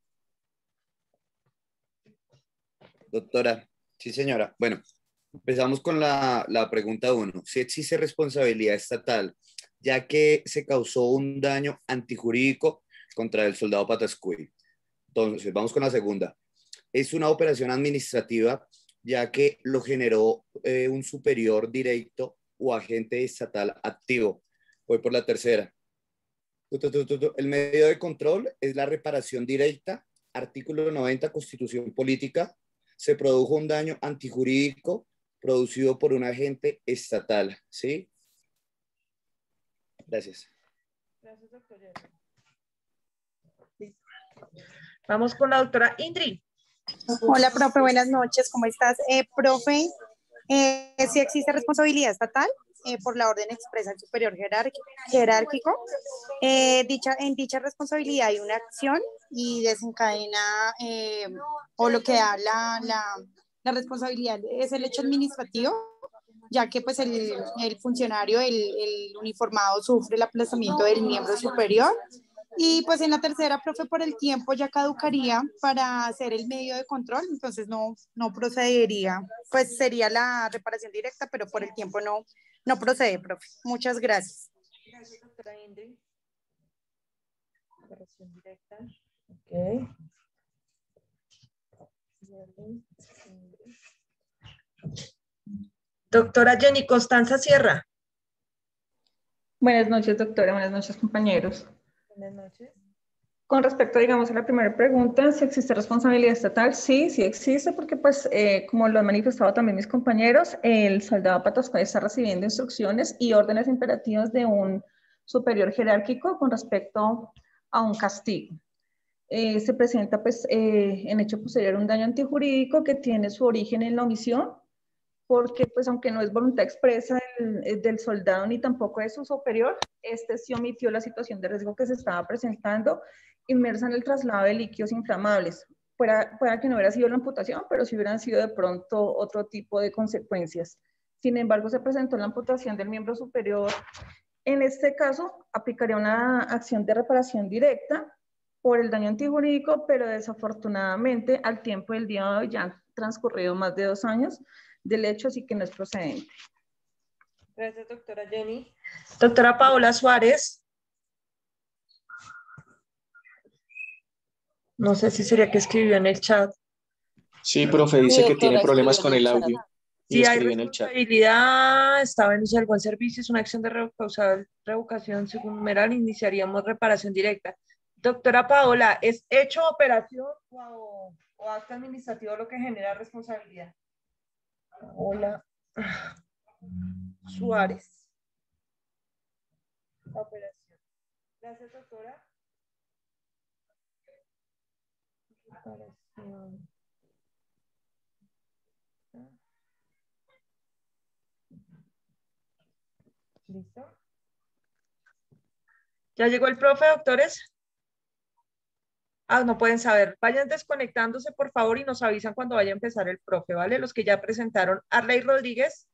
Doctora, sí señora. Bueno, empezamos con la pregunta 1. Si existe responsabilidad estatal, ya que se causó un daño antijurídico contra el soldado Patascuy. Entonces, vamos con la segunda. Es una operación administrativa, ya que lo generó un superior directo o agente estatal activo. Voy por la tercera. El medio de control es la reparación directa. Artículo 90, Constitución Política. Se produjo un daño antijurídico producido por un agente estatal, ¿sí? Gracias. Gracias, doctor. Vamos con la doctora Indri. Hola, profe, buenas noches, ¿cómo estás? Profe, ¿sí existe responsabilidad estatal por la orden expresa del superior jerárquico? En dicha responsabilidad hay una acción y desencadena, o lo que da la responsabilidad es el hecho administrativo, ya que pues el funcionario, el uniformado sufre el aplazamiento del miembro superior. Y pues en la tercera, profe, por el tiempo ya caducaría para hacer el medio de control, entonces no procedería. Pues sería la reparación directa, pero por el tiempo no procede, profe. Muchas gracias. Gracias, doctora Indri. Reparación directa. Ok. Doctora Jenny Constanza Sierra. Buenas noches, doctora. Buenas noches, compañeros. Buenas noches. Con respecto, digamos, a la primera pregunta, si existe responsabilidad estatal, sí existe, porque pues, como lo han manifestado también mis compañeros, el soldado Patascuy está recibiendo instrucciones y órdenes imperativas de un superior jerárquico con respecto a un castigo. Se presenta, pues, en hecho posterior un daño antijurídico que tiene su origen en la omisión, porque pues aunque no es voluntad expresa del soldado ni tampoco de su superior, este sí omitió la situación de riesgo que se estaba presentando inmersa en el traslado de líquidos inflamables. Pueda que no hubiera sido la amputación, pero sí hubieran sido de pronto otro tipo de consecuencias. Sin embargo, se presentó la amputación del miembro superior. En este caso, aplicaría una acción de reparación directa por el daño antijurídico, pero desafortunadamente al tiempo del día de hoy ya han transcurrido más de 2 años del hecho, así que no es procedente. Gracias, doctora Jenny. Doctora Paola Suárez. No sé si sería que escribió en el chat. Sí, profe, dice que tiene problemas con el audio. Y Si hay escribió en el chat. responsabilidad, estaba en uso del buen servicio, es una acción de revocación según numeral, iniciaríamos reparación directa. Doctora Paola, ¿es hecho operación o acto administrativo lo que genera responsabilidad? Paola Suárez. Operación. Gracias, doctora. Reparación. ¿Listo? ¿Ya llegó el profe, doctores? No pueden saber. Vayan desconectándose, por favor, y nos avisan cuando vaya a empezar el profe, ¿vale? Los que ya presentaron. Arley Rodríguez.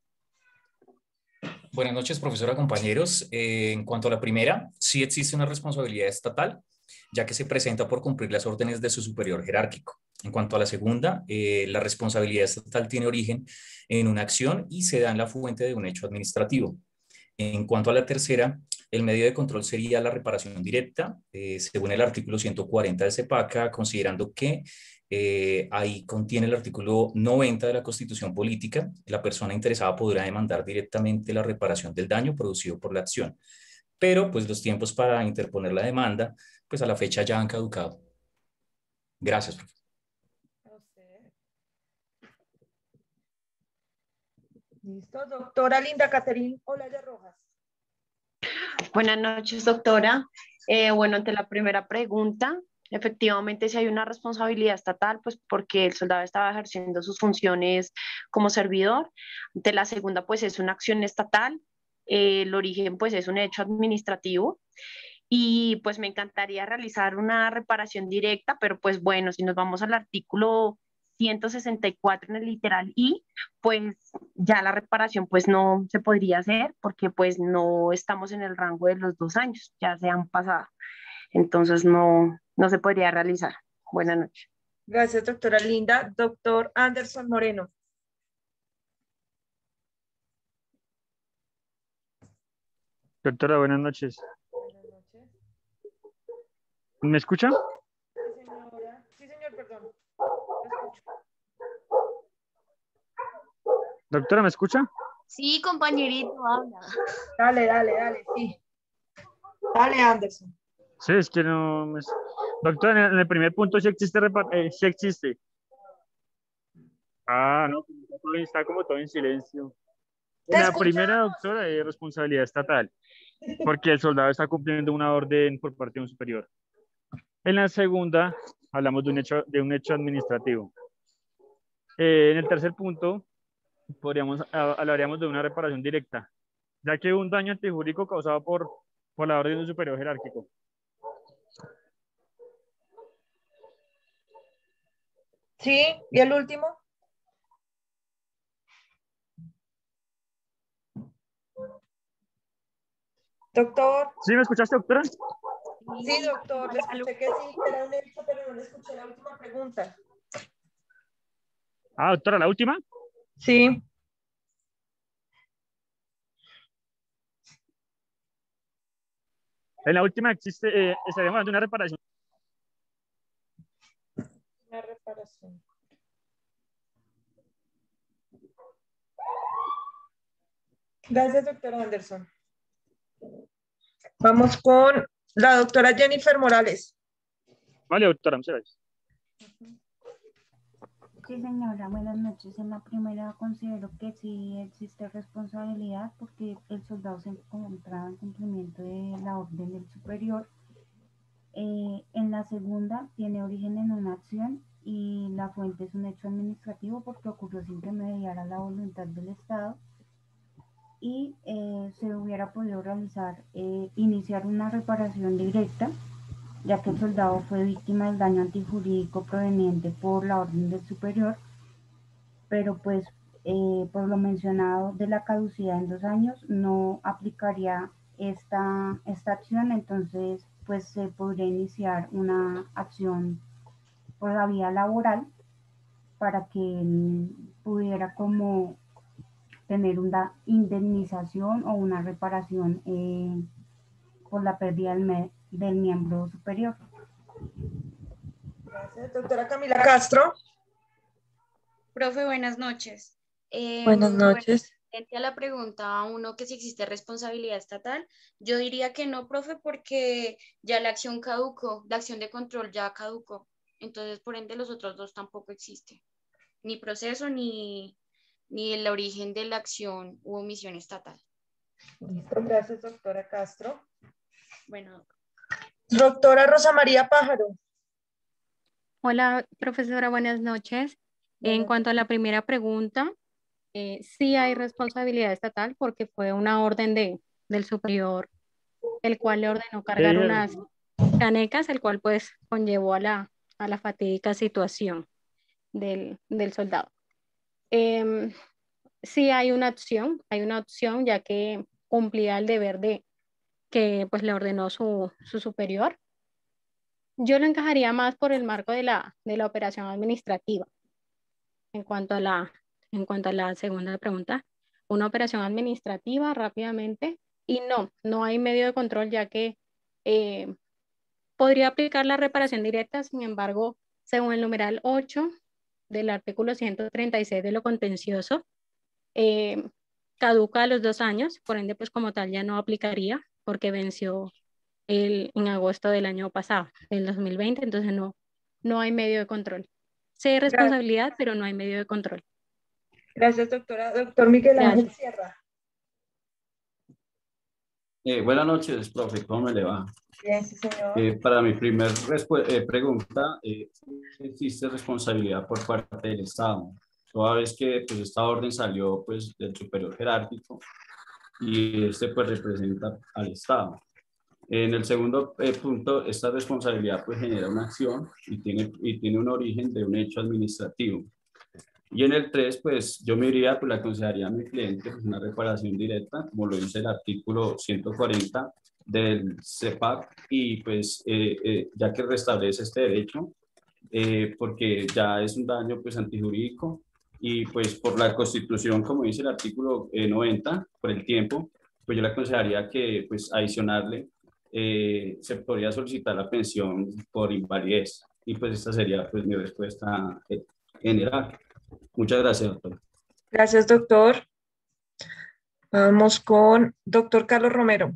Buenas noches, profesora, compañeros. En cuanto a la primera, sí existe una responsabilidad estatal, ya que se presenta por cumplir las órdenes de su superior jerárquico. En cuanto a la segunda, la responsabilidad estatal tiene origen en una acción y se da en la fuente de un hecho administrativo. En cuanto a la tercera, el medio de control sería la reparación directa, según el artículo 140 de CEPACA, considerando que ahí contiene el artículo 90 de la Constitución Política. La persona interesada podrá demandar directamente la reparación del daño producido por la acción. Pero pues los tiempos para interponer la demanda, pues a la fecha ya han caducado. Gracias, profe. Listo, doctora Linda Caterín Olaya Rojas. Buenas noches, doctora. Bueno, ante la primera pregunta, efectivamente si hay una responsabilidad estatal, pues porque el soldado estaba ejerciendo sus funciones como servidor. Ante la segunda, pues es una acción estatal. El origen, pues es un hecho administrativo. Y pues me encantaría realizar una reparación directa, pero pues bueno, si nos vamos al artículo 164 en el literal I, pues ya la reparación pues no se podría hacer porque pues no estamos en el rango de los 2 años, ya se han pasado. Entonces no se podría realizar. Buenas noches. Gracias, doctora Linda. Doctor Anderson Moreno. Doctora, buenas noches. ¿Me escucha? Sí, señora. Sí, señor, perdón. Lo escucho. Doctora, ¿me escucha? Sí, compañerito, habla. Dale, sí. Dale, Anderson. Sí, es que no me... Doctora, en el primer punto sí existe, sí existe. Ah, no, está como todo en silencio. En la primera, doctora, es responsabilidad estatal, porque el soldado está cumpliendo una orden por parte de un superior. En la segunda, hablamos de un hecho administrativo. En el tercer punto, hablaríamos de una reparación directa, ya que un daño antijurídico causado por la orden de un superior jerárquico. Sí, ¿y el último? Doctor. ¿Sí me escuchaste, doctora? Sí, doctor, le escuché que sí, que era un hecho, pero no le escuché la última pregunta. Ah, doctora, ¿la última? Sí. En la última existe, estaríamos hablando de una reparación. Una reparación. Gracias, doctor Anderson. Vamos con la doctora Jennifer Morales. Vale, doctora, muchas gracias. Sí, señora, buenas noches. En la primera considero que sí existe responsabilidad porque el soldado se encontraba en cumplimiento de la orden del superior. En la segunda tiene origen en una acción y la fuente es un hecho administrativo porque ocurrió sin remediar a la voluntad del Estado y se hubiera podido iniciar una reparación directa, ya que el soldado fue víctima del daño antijurídico proveniente por la orden del superior, pero pues por lo mencionado de la caducidad en 2 años no aplicaría esta acción, entonces pues se podría iniciar una acción por la vía laboral para que él pudiera como tener una indemnización o una reparación por la pérdida del miembro superior. Gracias, doctora Camila Castro. Profe, buenas noches. Buenas noches. Frente a la pregunta 1, que si existe responsabilidad estatal, yo diría que no, profe, porque ya la acción caducó, la acción de control ya caducó. Entonces, por ende, los otros 2 tampoco existen. Ni proceso, ni el origen de la acción u omisión estatal. Listo, gracias, doctora Castro. Bueno. Doctora Rosa María Pájaro. Hola, profesora, buenas noches. En cuanto a la primera pregunta, sí hay responsabilidad estatal porque fue una orden del superior, el cual le ordenó cargar unas canecas, el cual pues conllevó a la fatídica situación del soldado. Sí hay una opción ya que cumplía el deber que pues le ordenó su superior. Yo lo encajaría más por el marco de la operación administrativa. En cuanto a la segunda pregunta, una operación administrativa rápidamente y no hay medio de control ya que podría aplicar la reparación directa, sin embargo, según el numeral 8 del artículo 136 de lo contencioso, caduca a los 2 años, por ende, pues como tal ya no aplicaría porque venció en agosto del año pasado, del 2020, entonces no hay medio de control. Sí hay responsabilidad, pero no hay medio de control. Gracias, doctora. Doctor Miguel Ángel Sierra. Buenas noches, profe, ¿cómo me le va? Bien, sí, señor. Para mi primer pregunta, ¿existe responsabilidad por parte del Estado? Toda vez que pues, esta orden salió pues, del superior jerárquico y este pues representa al Estado. En el segundo punto, esta responsabilidad pues genera una acción y tiene un origen de un hecho administrativo. Y en el 3, pues yo me iría, pues le aconsejaría a mi cliente pues, una reparación directa, como lo dice el artículo 140 del CEPAC, y pues ya que restablece este derecho, porque ya es un daño pues antijurídico, y pues por la Constitución, como dice el artículo 90, por el tiempo, pues yo le aconsejaría que pues adicionarle, se podría solicitar la pensión por invalidez, y pues esta sería pues mi respuesta general. Muchas gracias, doctor. Gracias, doctor. Vamos con doctor Carlos Romero.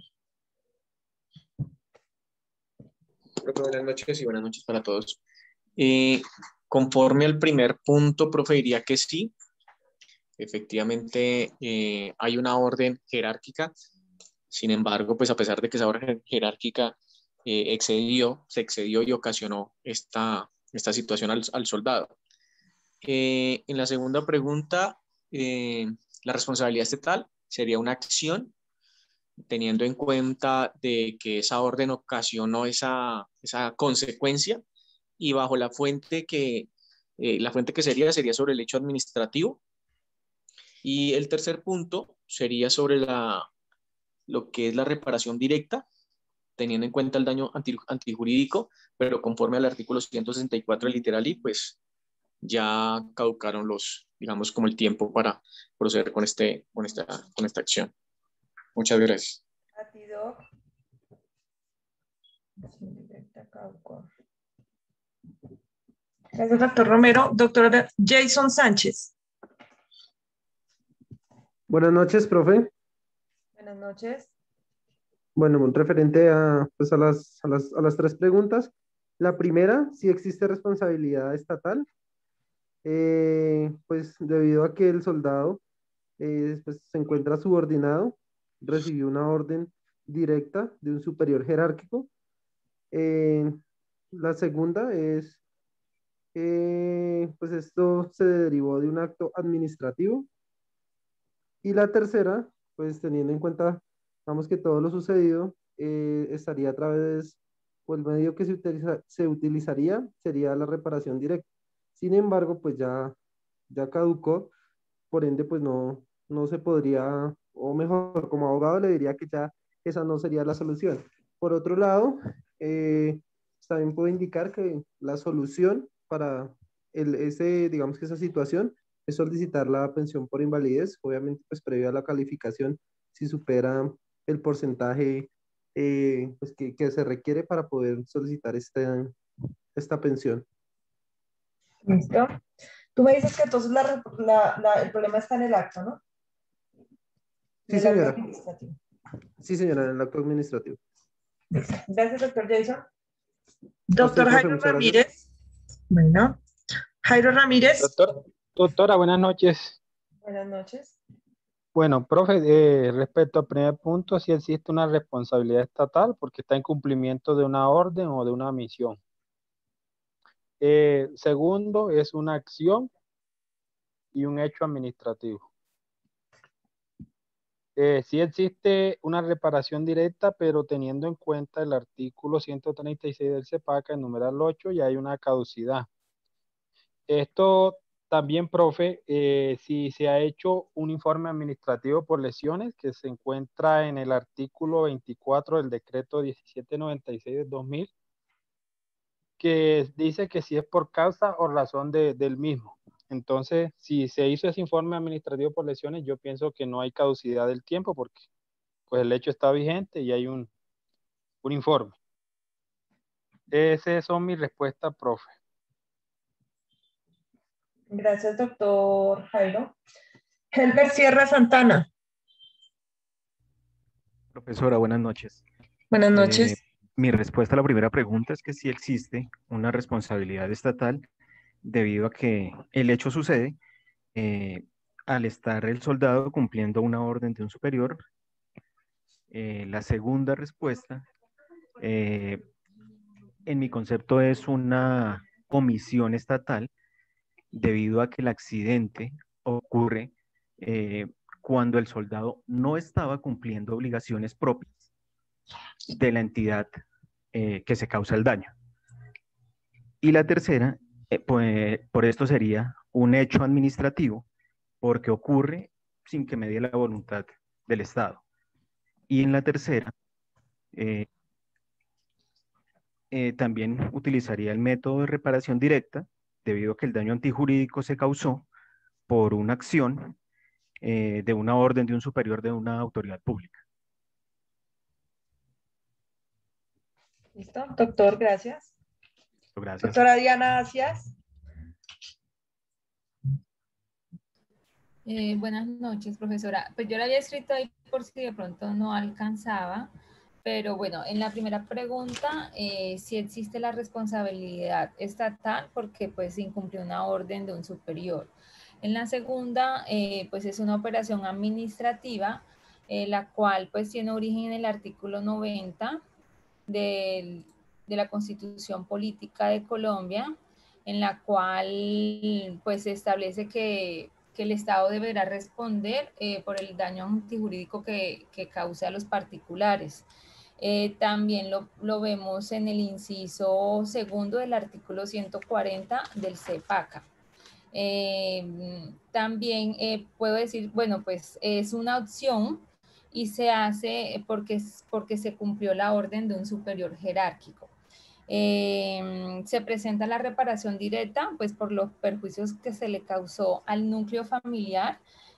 Buenas noches y buenas noches para todos. Conforme al primer punto, profe, diría que sí. Efectivamente, hay una orden jerárquica. Sin embargo, pues a pesar de que esa orden jerárquica se excedió y ocasionó esta situación al soldado. En la segunda pregunta, la responsabilidad estatal sería una acción teniendo en cuenta de que esa orden ocasionó esa consecuencia y bajo la fuente que sería sobre el hecho administrativo. Y el tercer punto sería sobre lo que es la reparación directa, teniendo en cuenta el daño antijurídico, pero conforme al artículo 164 literal I, pues ya caducaron digamos, como el tiempo para proceder con esta acción. Muchas gracias. A ti, Doc. Gracias, doctor Romero. Doctor Jason Sánchez. Buenas noches, profe. Buenas noches. Bueno, muy referente a las tres preguntas. La primera, si existe responsabilidad estatal, pues debido a que el soldado pues, se encuentra subordinado, recibió una orden directa de un superior jerárquico. La segunda es, pues esto se derivó de un acto administrativo. Y la tercera, pues teniendo en cuenta, vamos que todo lo sucedido estaría a través, o el medio que se utilizaría sería la reparación directa. Sin embargo, pues ya caducó, por ende, pues no se podría, o mejor, como abogado le diría que ya esa no sería la solución. Por otro lado, también puedo indicar que la solución para digamos que esa situación es solicitar la pensión por invalidez, obviamente pues previo a la calificación, si supera el porcentaje pues, que se requiere para poder solicitar esta pensión. Listo. Tú me dices que entonces el problema está en el acto, ¿no? Sí, señora. Sí, señora, en el acto administrativo. Gracias, doctor Jason. Doctor Jairo Ramírez. Bueno. Jairo Ramírez. Doctora, buenas noches. Buenas noches. Bueno, profe, respecto al primer punto, si existe una responsabilidad estatal porque está en cumplimiento de una orden o de una misión. Segundo, es una acción y un hecho administrativo. Sí existe una reparación directa, pero teniendo en cuenta el artículo 136 del CEPAC, el numeral 8, ya hay una caducidad. Esto también, profe, si se ha hecho un informe administrativo por lesiones que se encuentra en el artículo 24 del decreto 1796 del 2000, que dice que si es por causa o razón del mismo. Entonces, si se hizo ese informe administrativo por lesiones, yo pienso que no hay caducidad del tiempo porque pues, el hecho está vigente y hay un informe. Esas son mis respuestas, profe. Gracias, doctor Jairo. Helber Sierra Santana. Profesora, buenas noches. Buenas noches. Mi respuesta a la primera pregunta es que sí existe una responsabilidad estatal debido a que el hecho sucede al estar el soldado cumpliendo una orden de un superior. La segunda respuesta En mi concepto es una omisión estatal debido a que el accidente ocurre cuando el soldado no estaba cumpliendo obligaciones propias de la entidad que se causa el daño. Y la tercera, pues, por esto sería un hecho administrativo, porque ocurre sin que medie la voluntad del Estado. Y en la tercera, también utilizaría el método de reparación directa, debido a que el daño antijurídico se causó por una acción de una orden de un superior de una autoridad pública. ¿Listo? Doctor, gracias. Gracias. Doctora Diana Acias. Buenas noches, profesora. Pues yo la había escrito ahí por si de pronto no alcanzaba, pero bueno, en la primera pregunta, si existe la responsabilidad estatal porque pues incumplió una orden de un superior. En la segunda, pues es una operación administrativa, la cual pues tiene origen en el artículo 90 de la Constitución Política de Colombia, en la cual pues se establece que el Estado deberá responder por el daño antijurídico que cause a los particulares. También lo vemos en el inciso segundo del artículo 140 del CEPACA. También puedo decir, bueno, pues es una opción y se hace porque se cumplió la orden de un superior jerárquico. Se presenta la reparación directa, pues por los perjuicios que se le causó al núcleo familiar,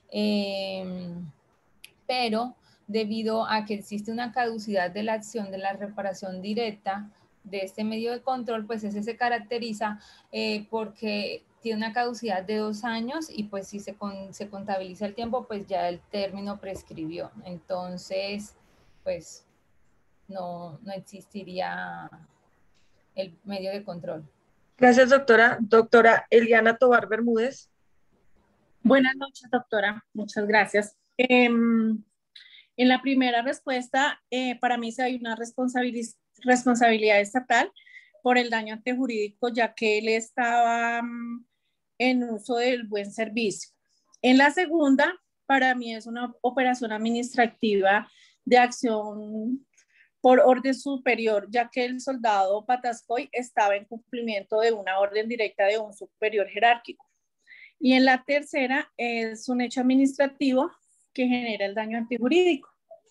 pero debido a que existe una caducidad de la acción de la reparación directa de este medio de control, pues ese se caracteriza porque tiene una caducidad de 2 años y pues si se contabiliza el tiempo, pues ya el término prescribió. Entonces, pues no existiría el medio de control. Gracias, doctora. Doctora Eliana Tobar Bermúdez. Buenas noches, doctora. Muchas gracias. En la primera respuesta, para mí sí hay una responsabilidad estatal por el daño antejurídico, ya que él estaba en uso del buen servicio. En la segunda, para mí es una operación administrativa de acción por orden superior, ya que el soldado Patascoy estaba en cumplimiento de una orden directa de un superior jerárquico. Y en la tercera es un hecho administrativo que genera el daño antijurídico.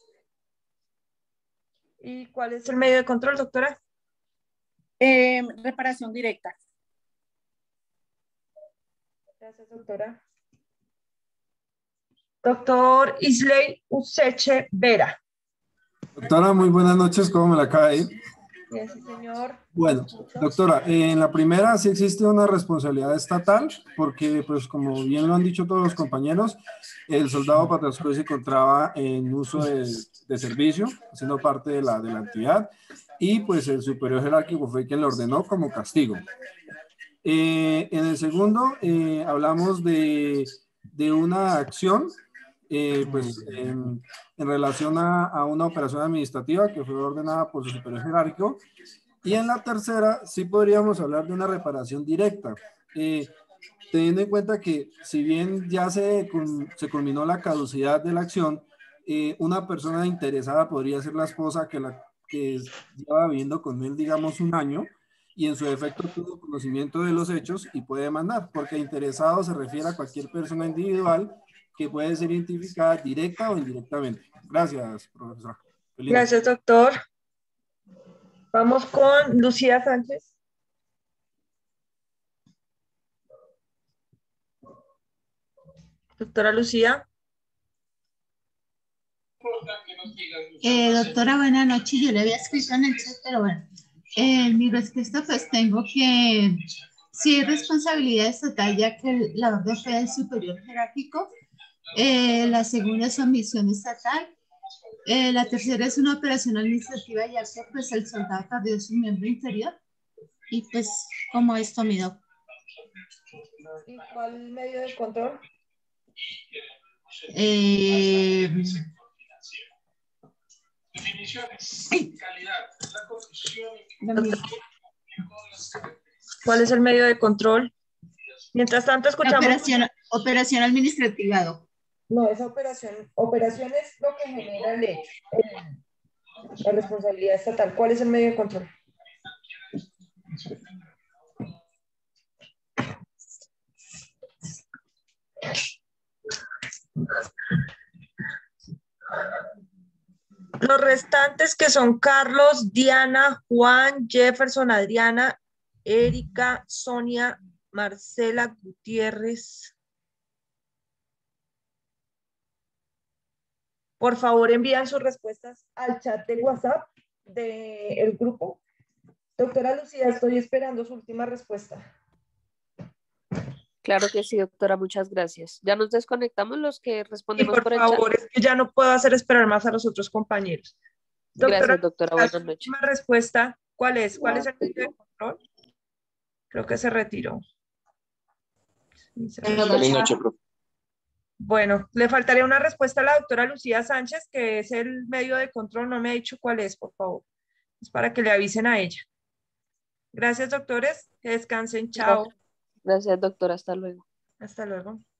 ¿Y cuál es el medio de control, doctora? Reparación directa. Gracias, doctora. Doctor Isley Useche Vera. Doctora, muy buenas noches, ¿cómo me la acaba de ir? Bien, sí, señor. Bueno, doctora, en la primera sí existe una responsabilidad estatal, porque pues como bien lo han dicho todos los compañeros, el soldado Patascoy se encontraba en uso de servicio, siendo parte de la entidad, y pues el superior jerárquico fue quien lo ordenó como castigo. En el segundo, hablamos de una acción pues en relación a una operación administrativa que fue ordenada por su superior jerárquico. Y en la tercera sí podríamos hablar de una reparación directa, teniendo en cuenta que si bien ya se culminó la caducidad de la acción, una persona interesada podría ser la esposa que lleva viviendo con él, digamos, 1 año, y en su defecto tuvo conocimiento de los hechos y puede demandar, porque interesado se refiere a cualquier persona individual que puede ser identificada directa o indirectamente. Gracias, profesora. Gracias, doctor. Vamos con Lucía Sánchez. Doctora Lucía. Doctora, buenas noches. Yo le había escrito en el chat, pero bueno, mi respuesta pues tengo que sí es responsabilidad estatal, ya que la orden fue del superior jerárquico. La segunda es omisión estatal. La tercera es una operación administrativa, ya que pues el soldado perdió su miembro inferior. Y pues como esto mi doc. ¿Y cuál medio de control? ¿Cuál es el medio de control? Mientras tanto, escuchamos. Operación administrativa, Doc. No, esa operación es lo que genera el hecho, la responsabilidad estatal. ¿Cuál es el medio de control? Los restantes que son Carlos, Diana, Juan, Jefferson, Adriana, Erika, Sonia, Marcela, Gutiérrez. Por favor, envían sus respuestas al chat de WhatsApp del grupo. Doctora Lucía, estoy esperando su última respuesta. Claro que sí, doctora, muchas gracias. Ya nos desconectamos los que respondemos por por el chat. Por favor, es que ya no puedo hacer esperar más a los otros compañeros. Gracias, doctora. Buenas noches. La última respuesta, ¿cuál es? ¿Cuál es el medio de control? Creo que se retiró. Feliz noche, profe. Bueno, le faltaría una respuesta a la doctora Lucía Sánchez, que es el medio de control. No me ha dicho cuál es, por favor. Es para que le avisen a ella. Gracias, doctores. Que descansen. Chao. Gracias, doctora. Hasta luego. Hasta luego.